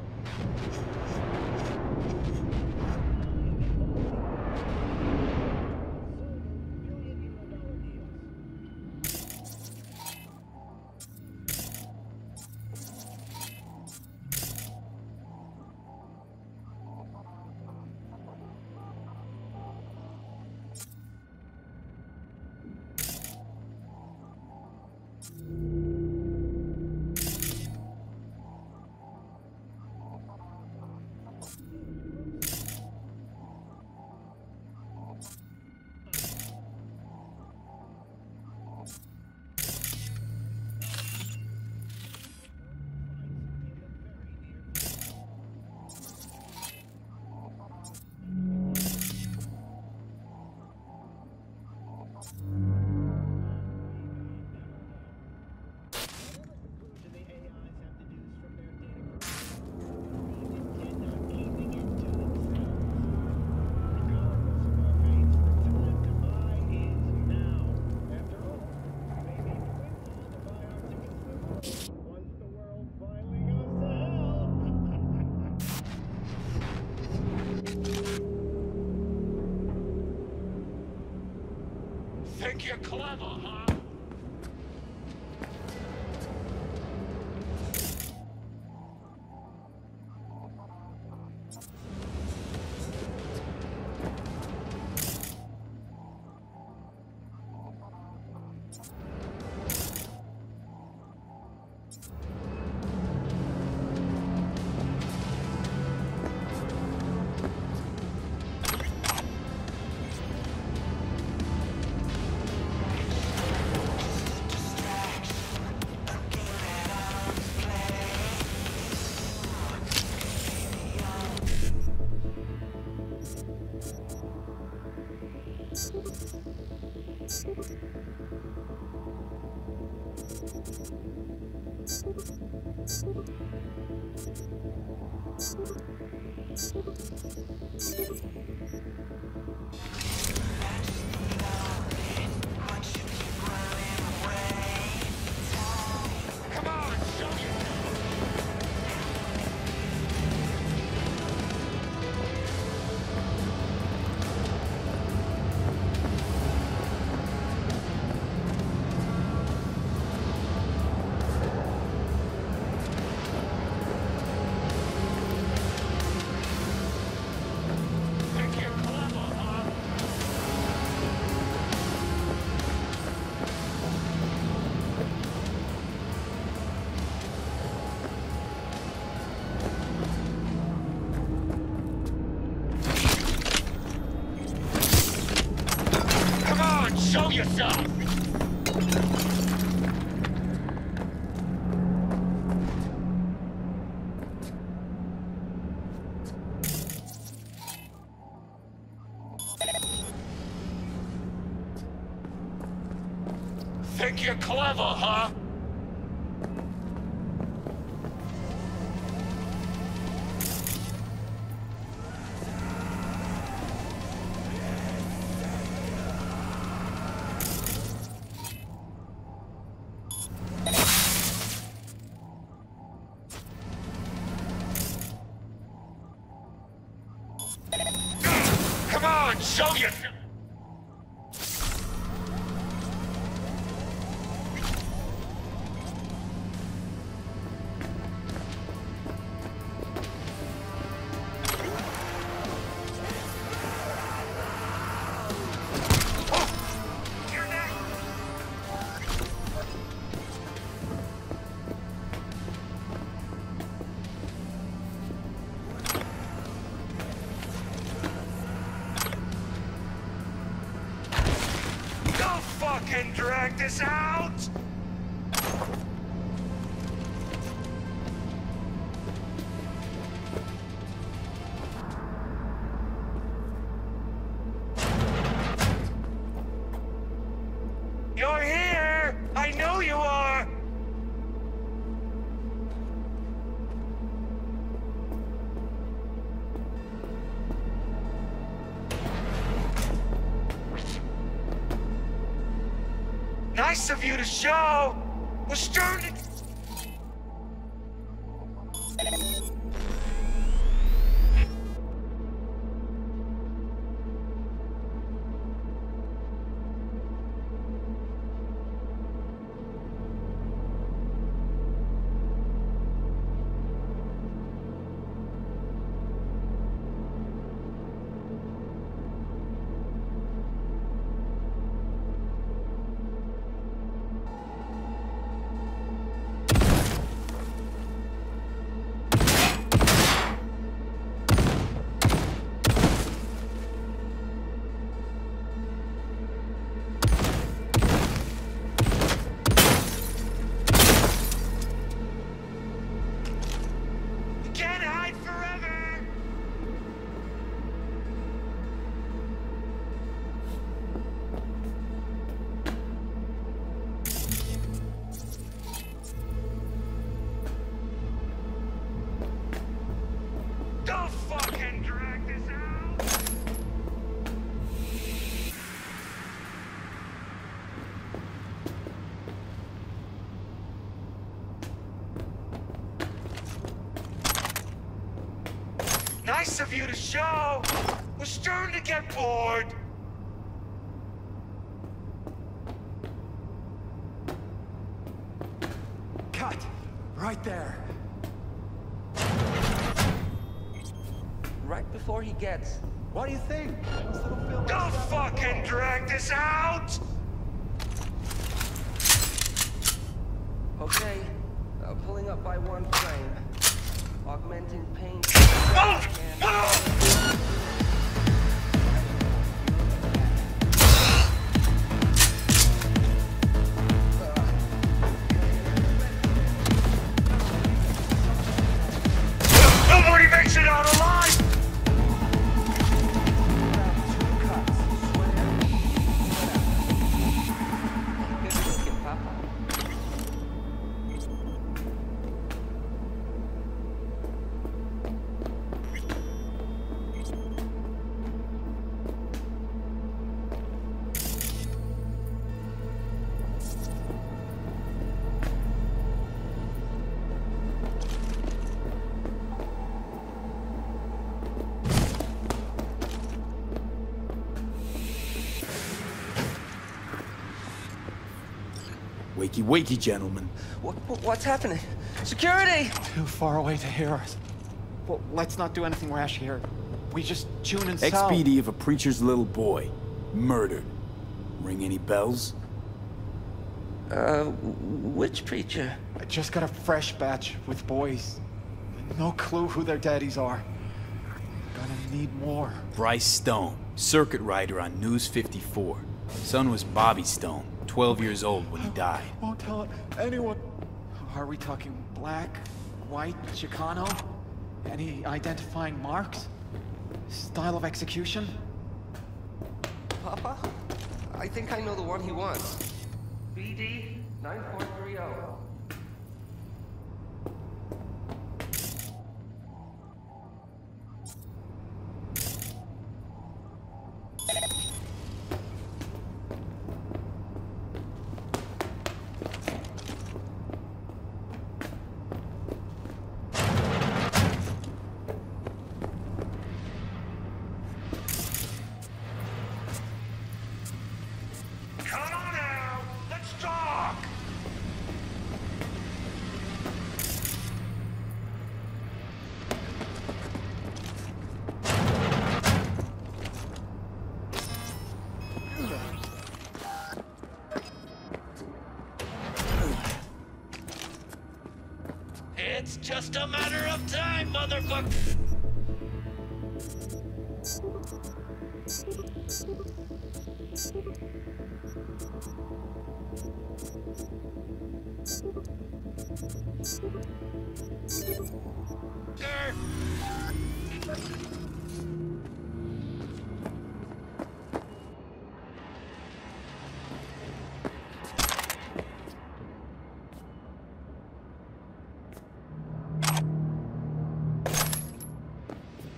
U: Think you're clever, huh? Show yourself! Think you're clever, huh? Come on, show yourself! Fucking drag this out! Nice of you to show. We're starting. Nice of you to show. We're starting to get bored.
E: Cut! Right there.
V: Right before he gets...
E: What do you think?
U: Don't fucking drag this out!
V: Okay, uh, pulling up by one frame. Augmenting pain.
U: Oh! Oh! Nobody makes it out alive!
C: Wakey, wakey, gentlemen.
V: What, what, what's happening? Security!
E: Too far away to hear us. Well, let's not do anything rash here. We just tune and sell.
C: X P D of a preacher's little boy. Murdered. Ring any bells?
V: Uh, which preacher?
E: I just got a fresh batch with boys. No clue who their daddies are. Gonna need more.
C: Bryce Stone, circuit rider on News fifty-four. Son was Bobby Stone, twelve years old when he died.
E: Won't tell anyone. Are we talking black, white, Chicano? Any identifying marks? Style of execution?
V: Papa? I think I know the one he wants. B D nine four three zero.
U: It's just a matter of time, motherfucker!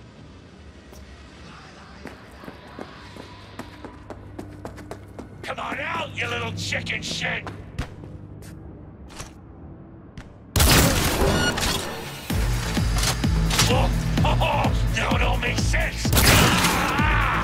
U: Come on on out, you little chicken shit! Oh, oh, oh, now it all makes sense! Ah!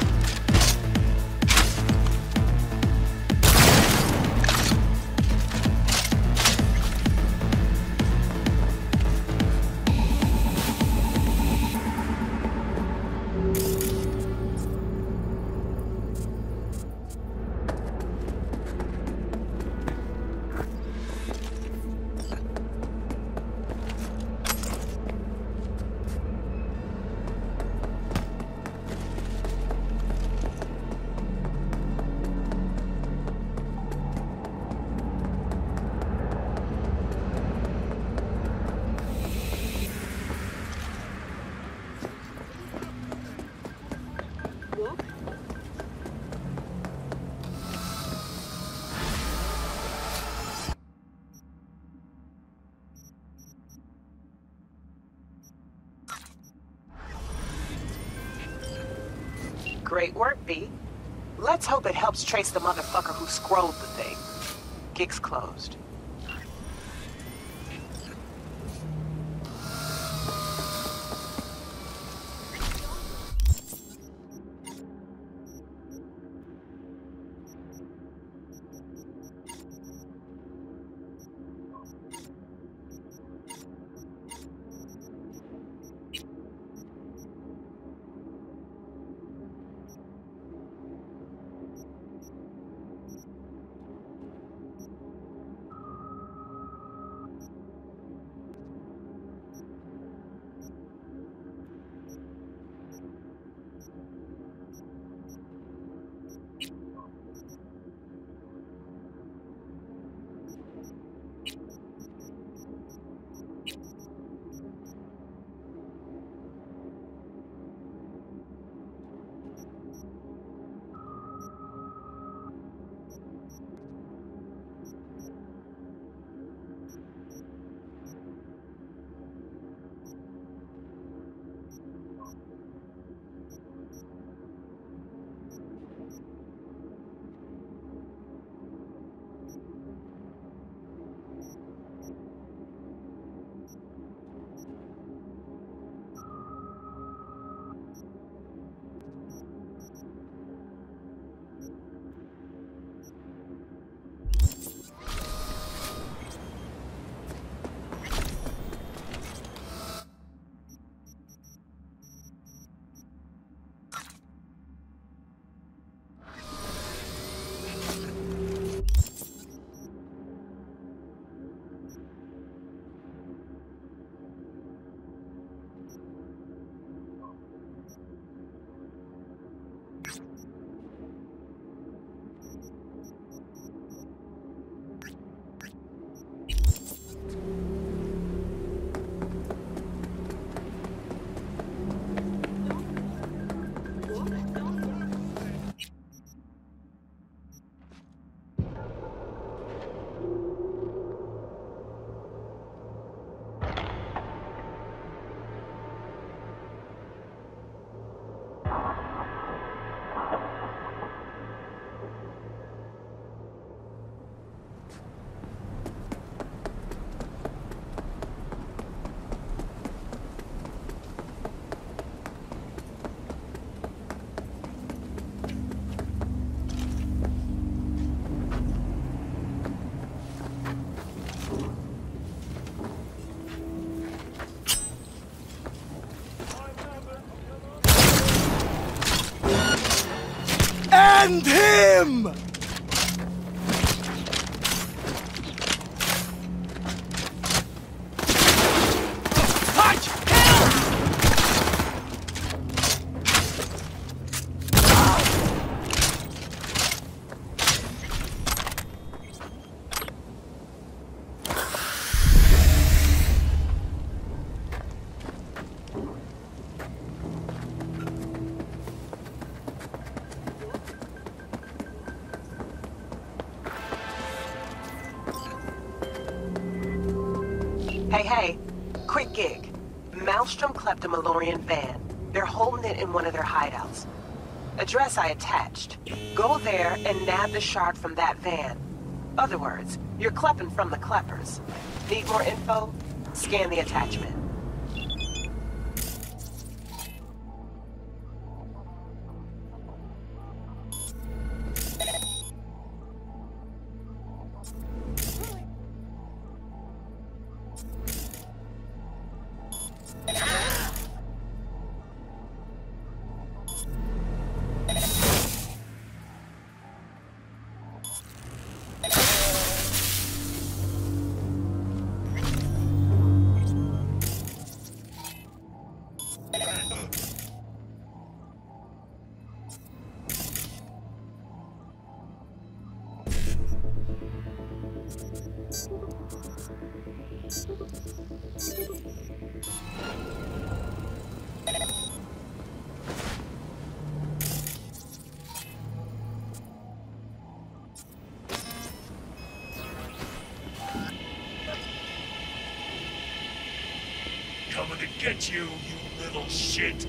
T: Great work, V. Let's hope it helps trace the motherfucker who scrolled the thing. Gig's closed.
H: End him!
T: Hey, hey, quick gig. Maelstrom clept a Malorian van. They're holding it in one of their hideouts. Address I attached. Go there and nab the shard from that van. Other words, you're klepping from the kleppers. Need more info? Scan the attachment.
U: Coming to get you, you little shit!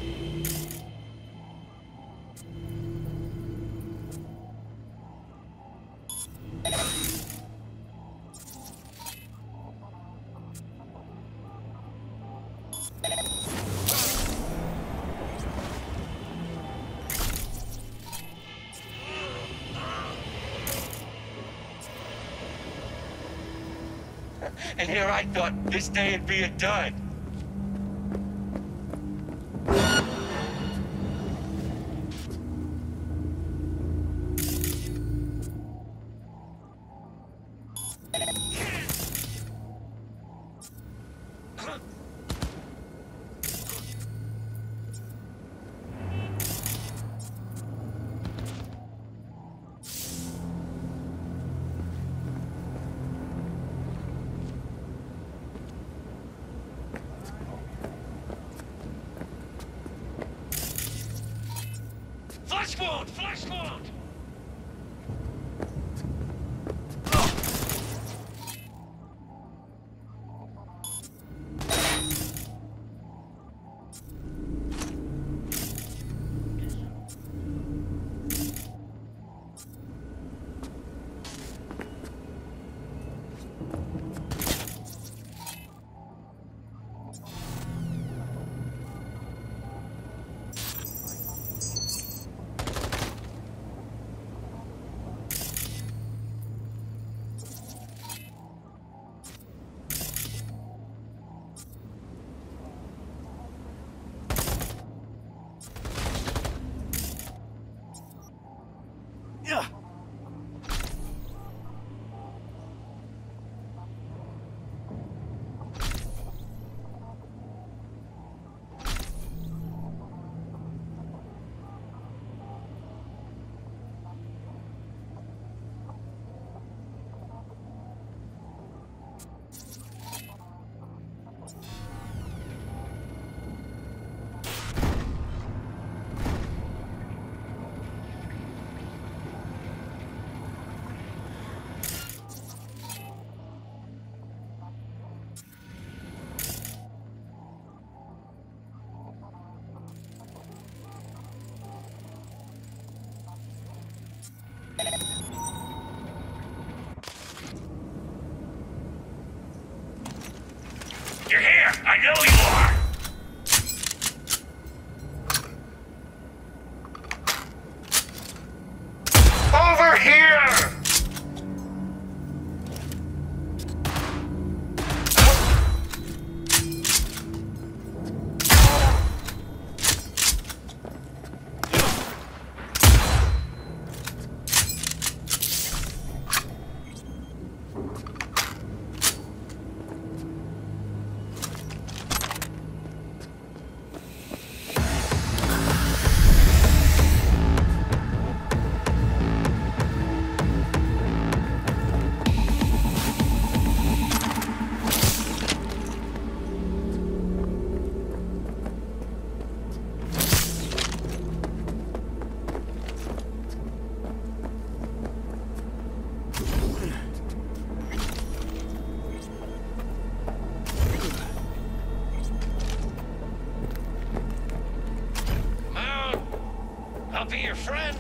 U: And here I thought this day would be a dud. Flash wound! Flash wound! Yeah. You're here! I know you are! Over here! I'll be your friend.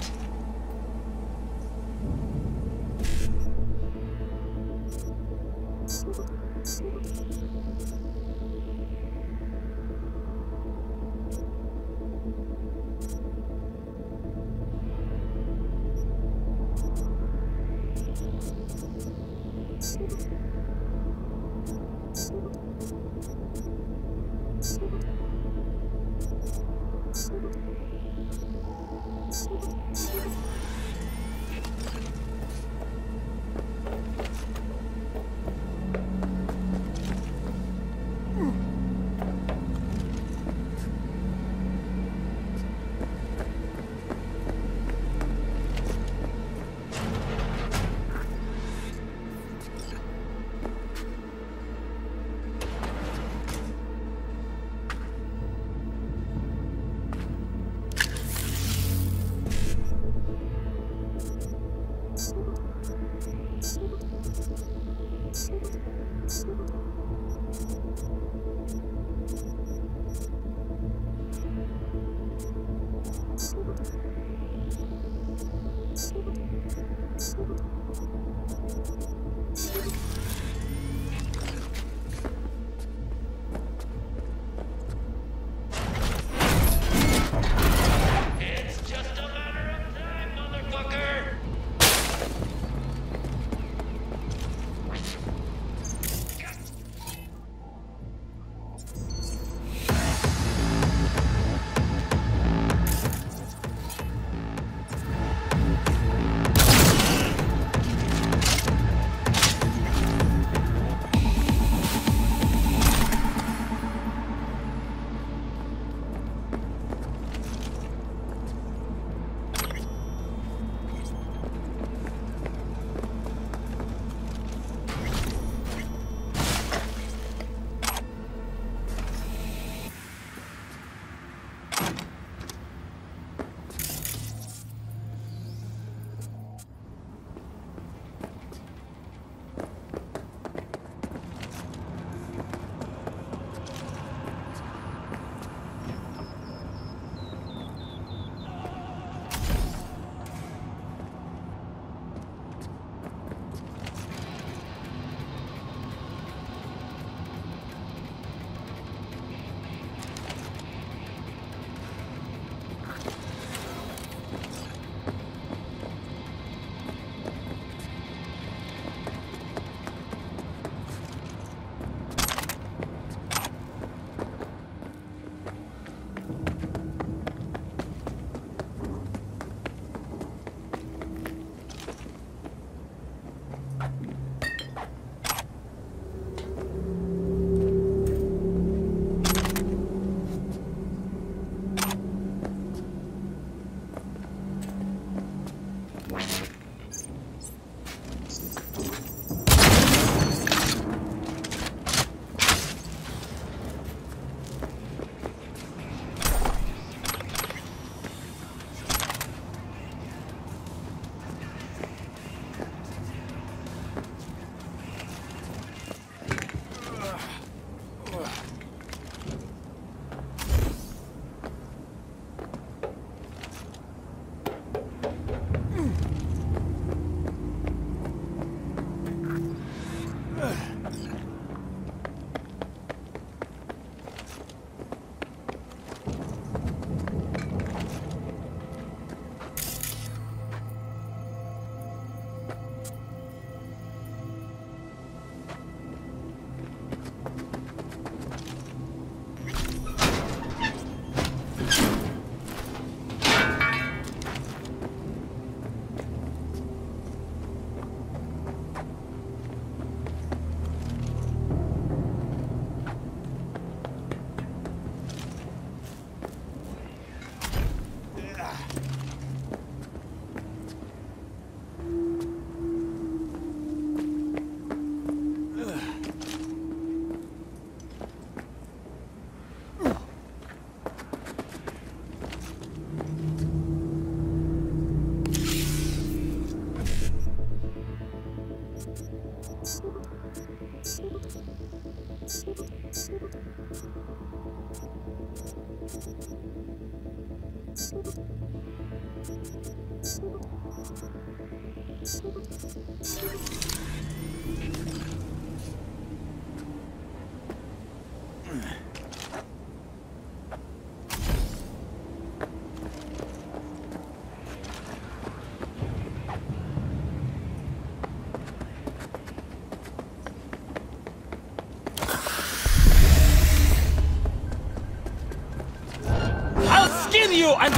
F: Skin you and...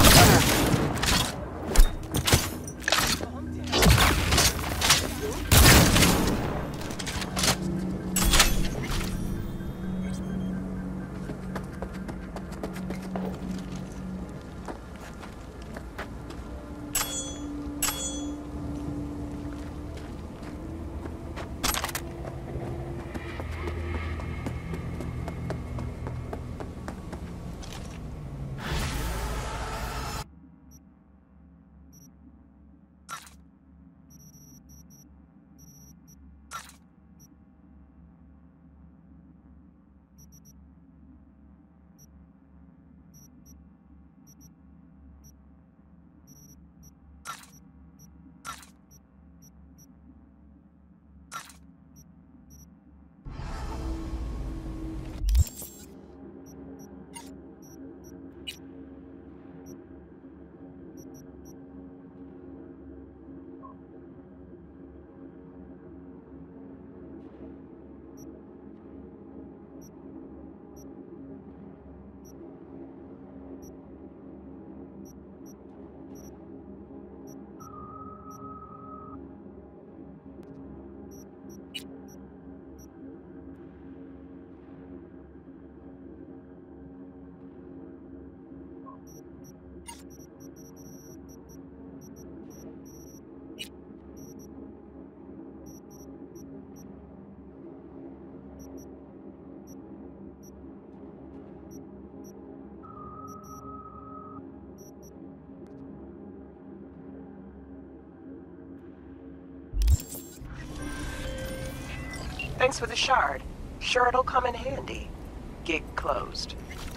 T: Thanks for the shard. Sure it'll come in handy. Gig closed.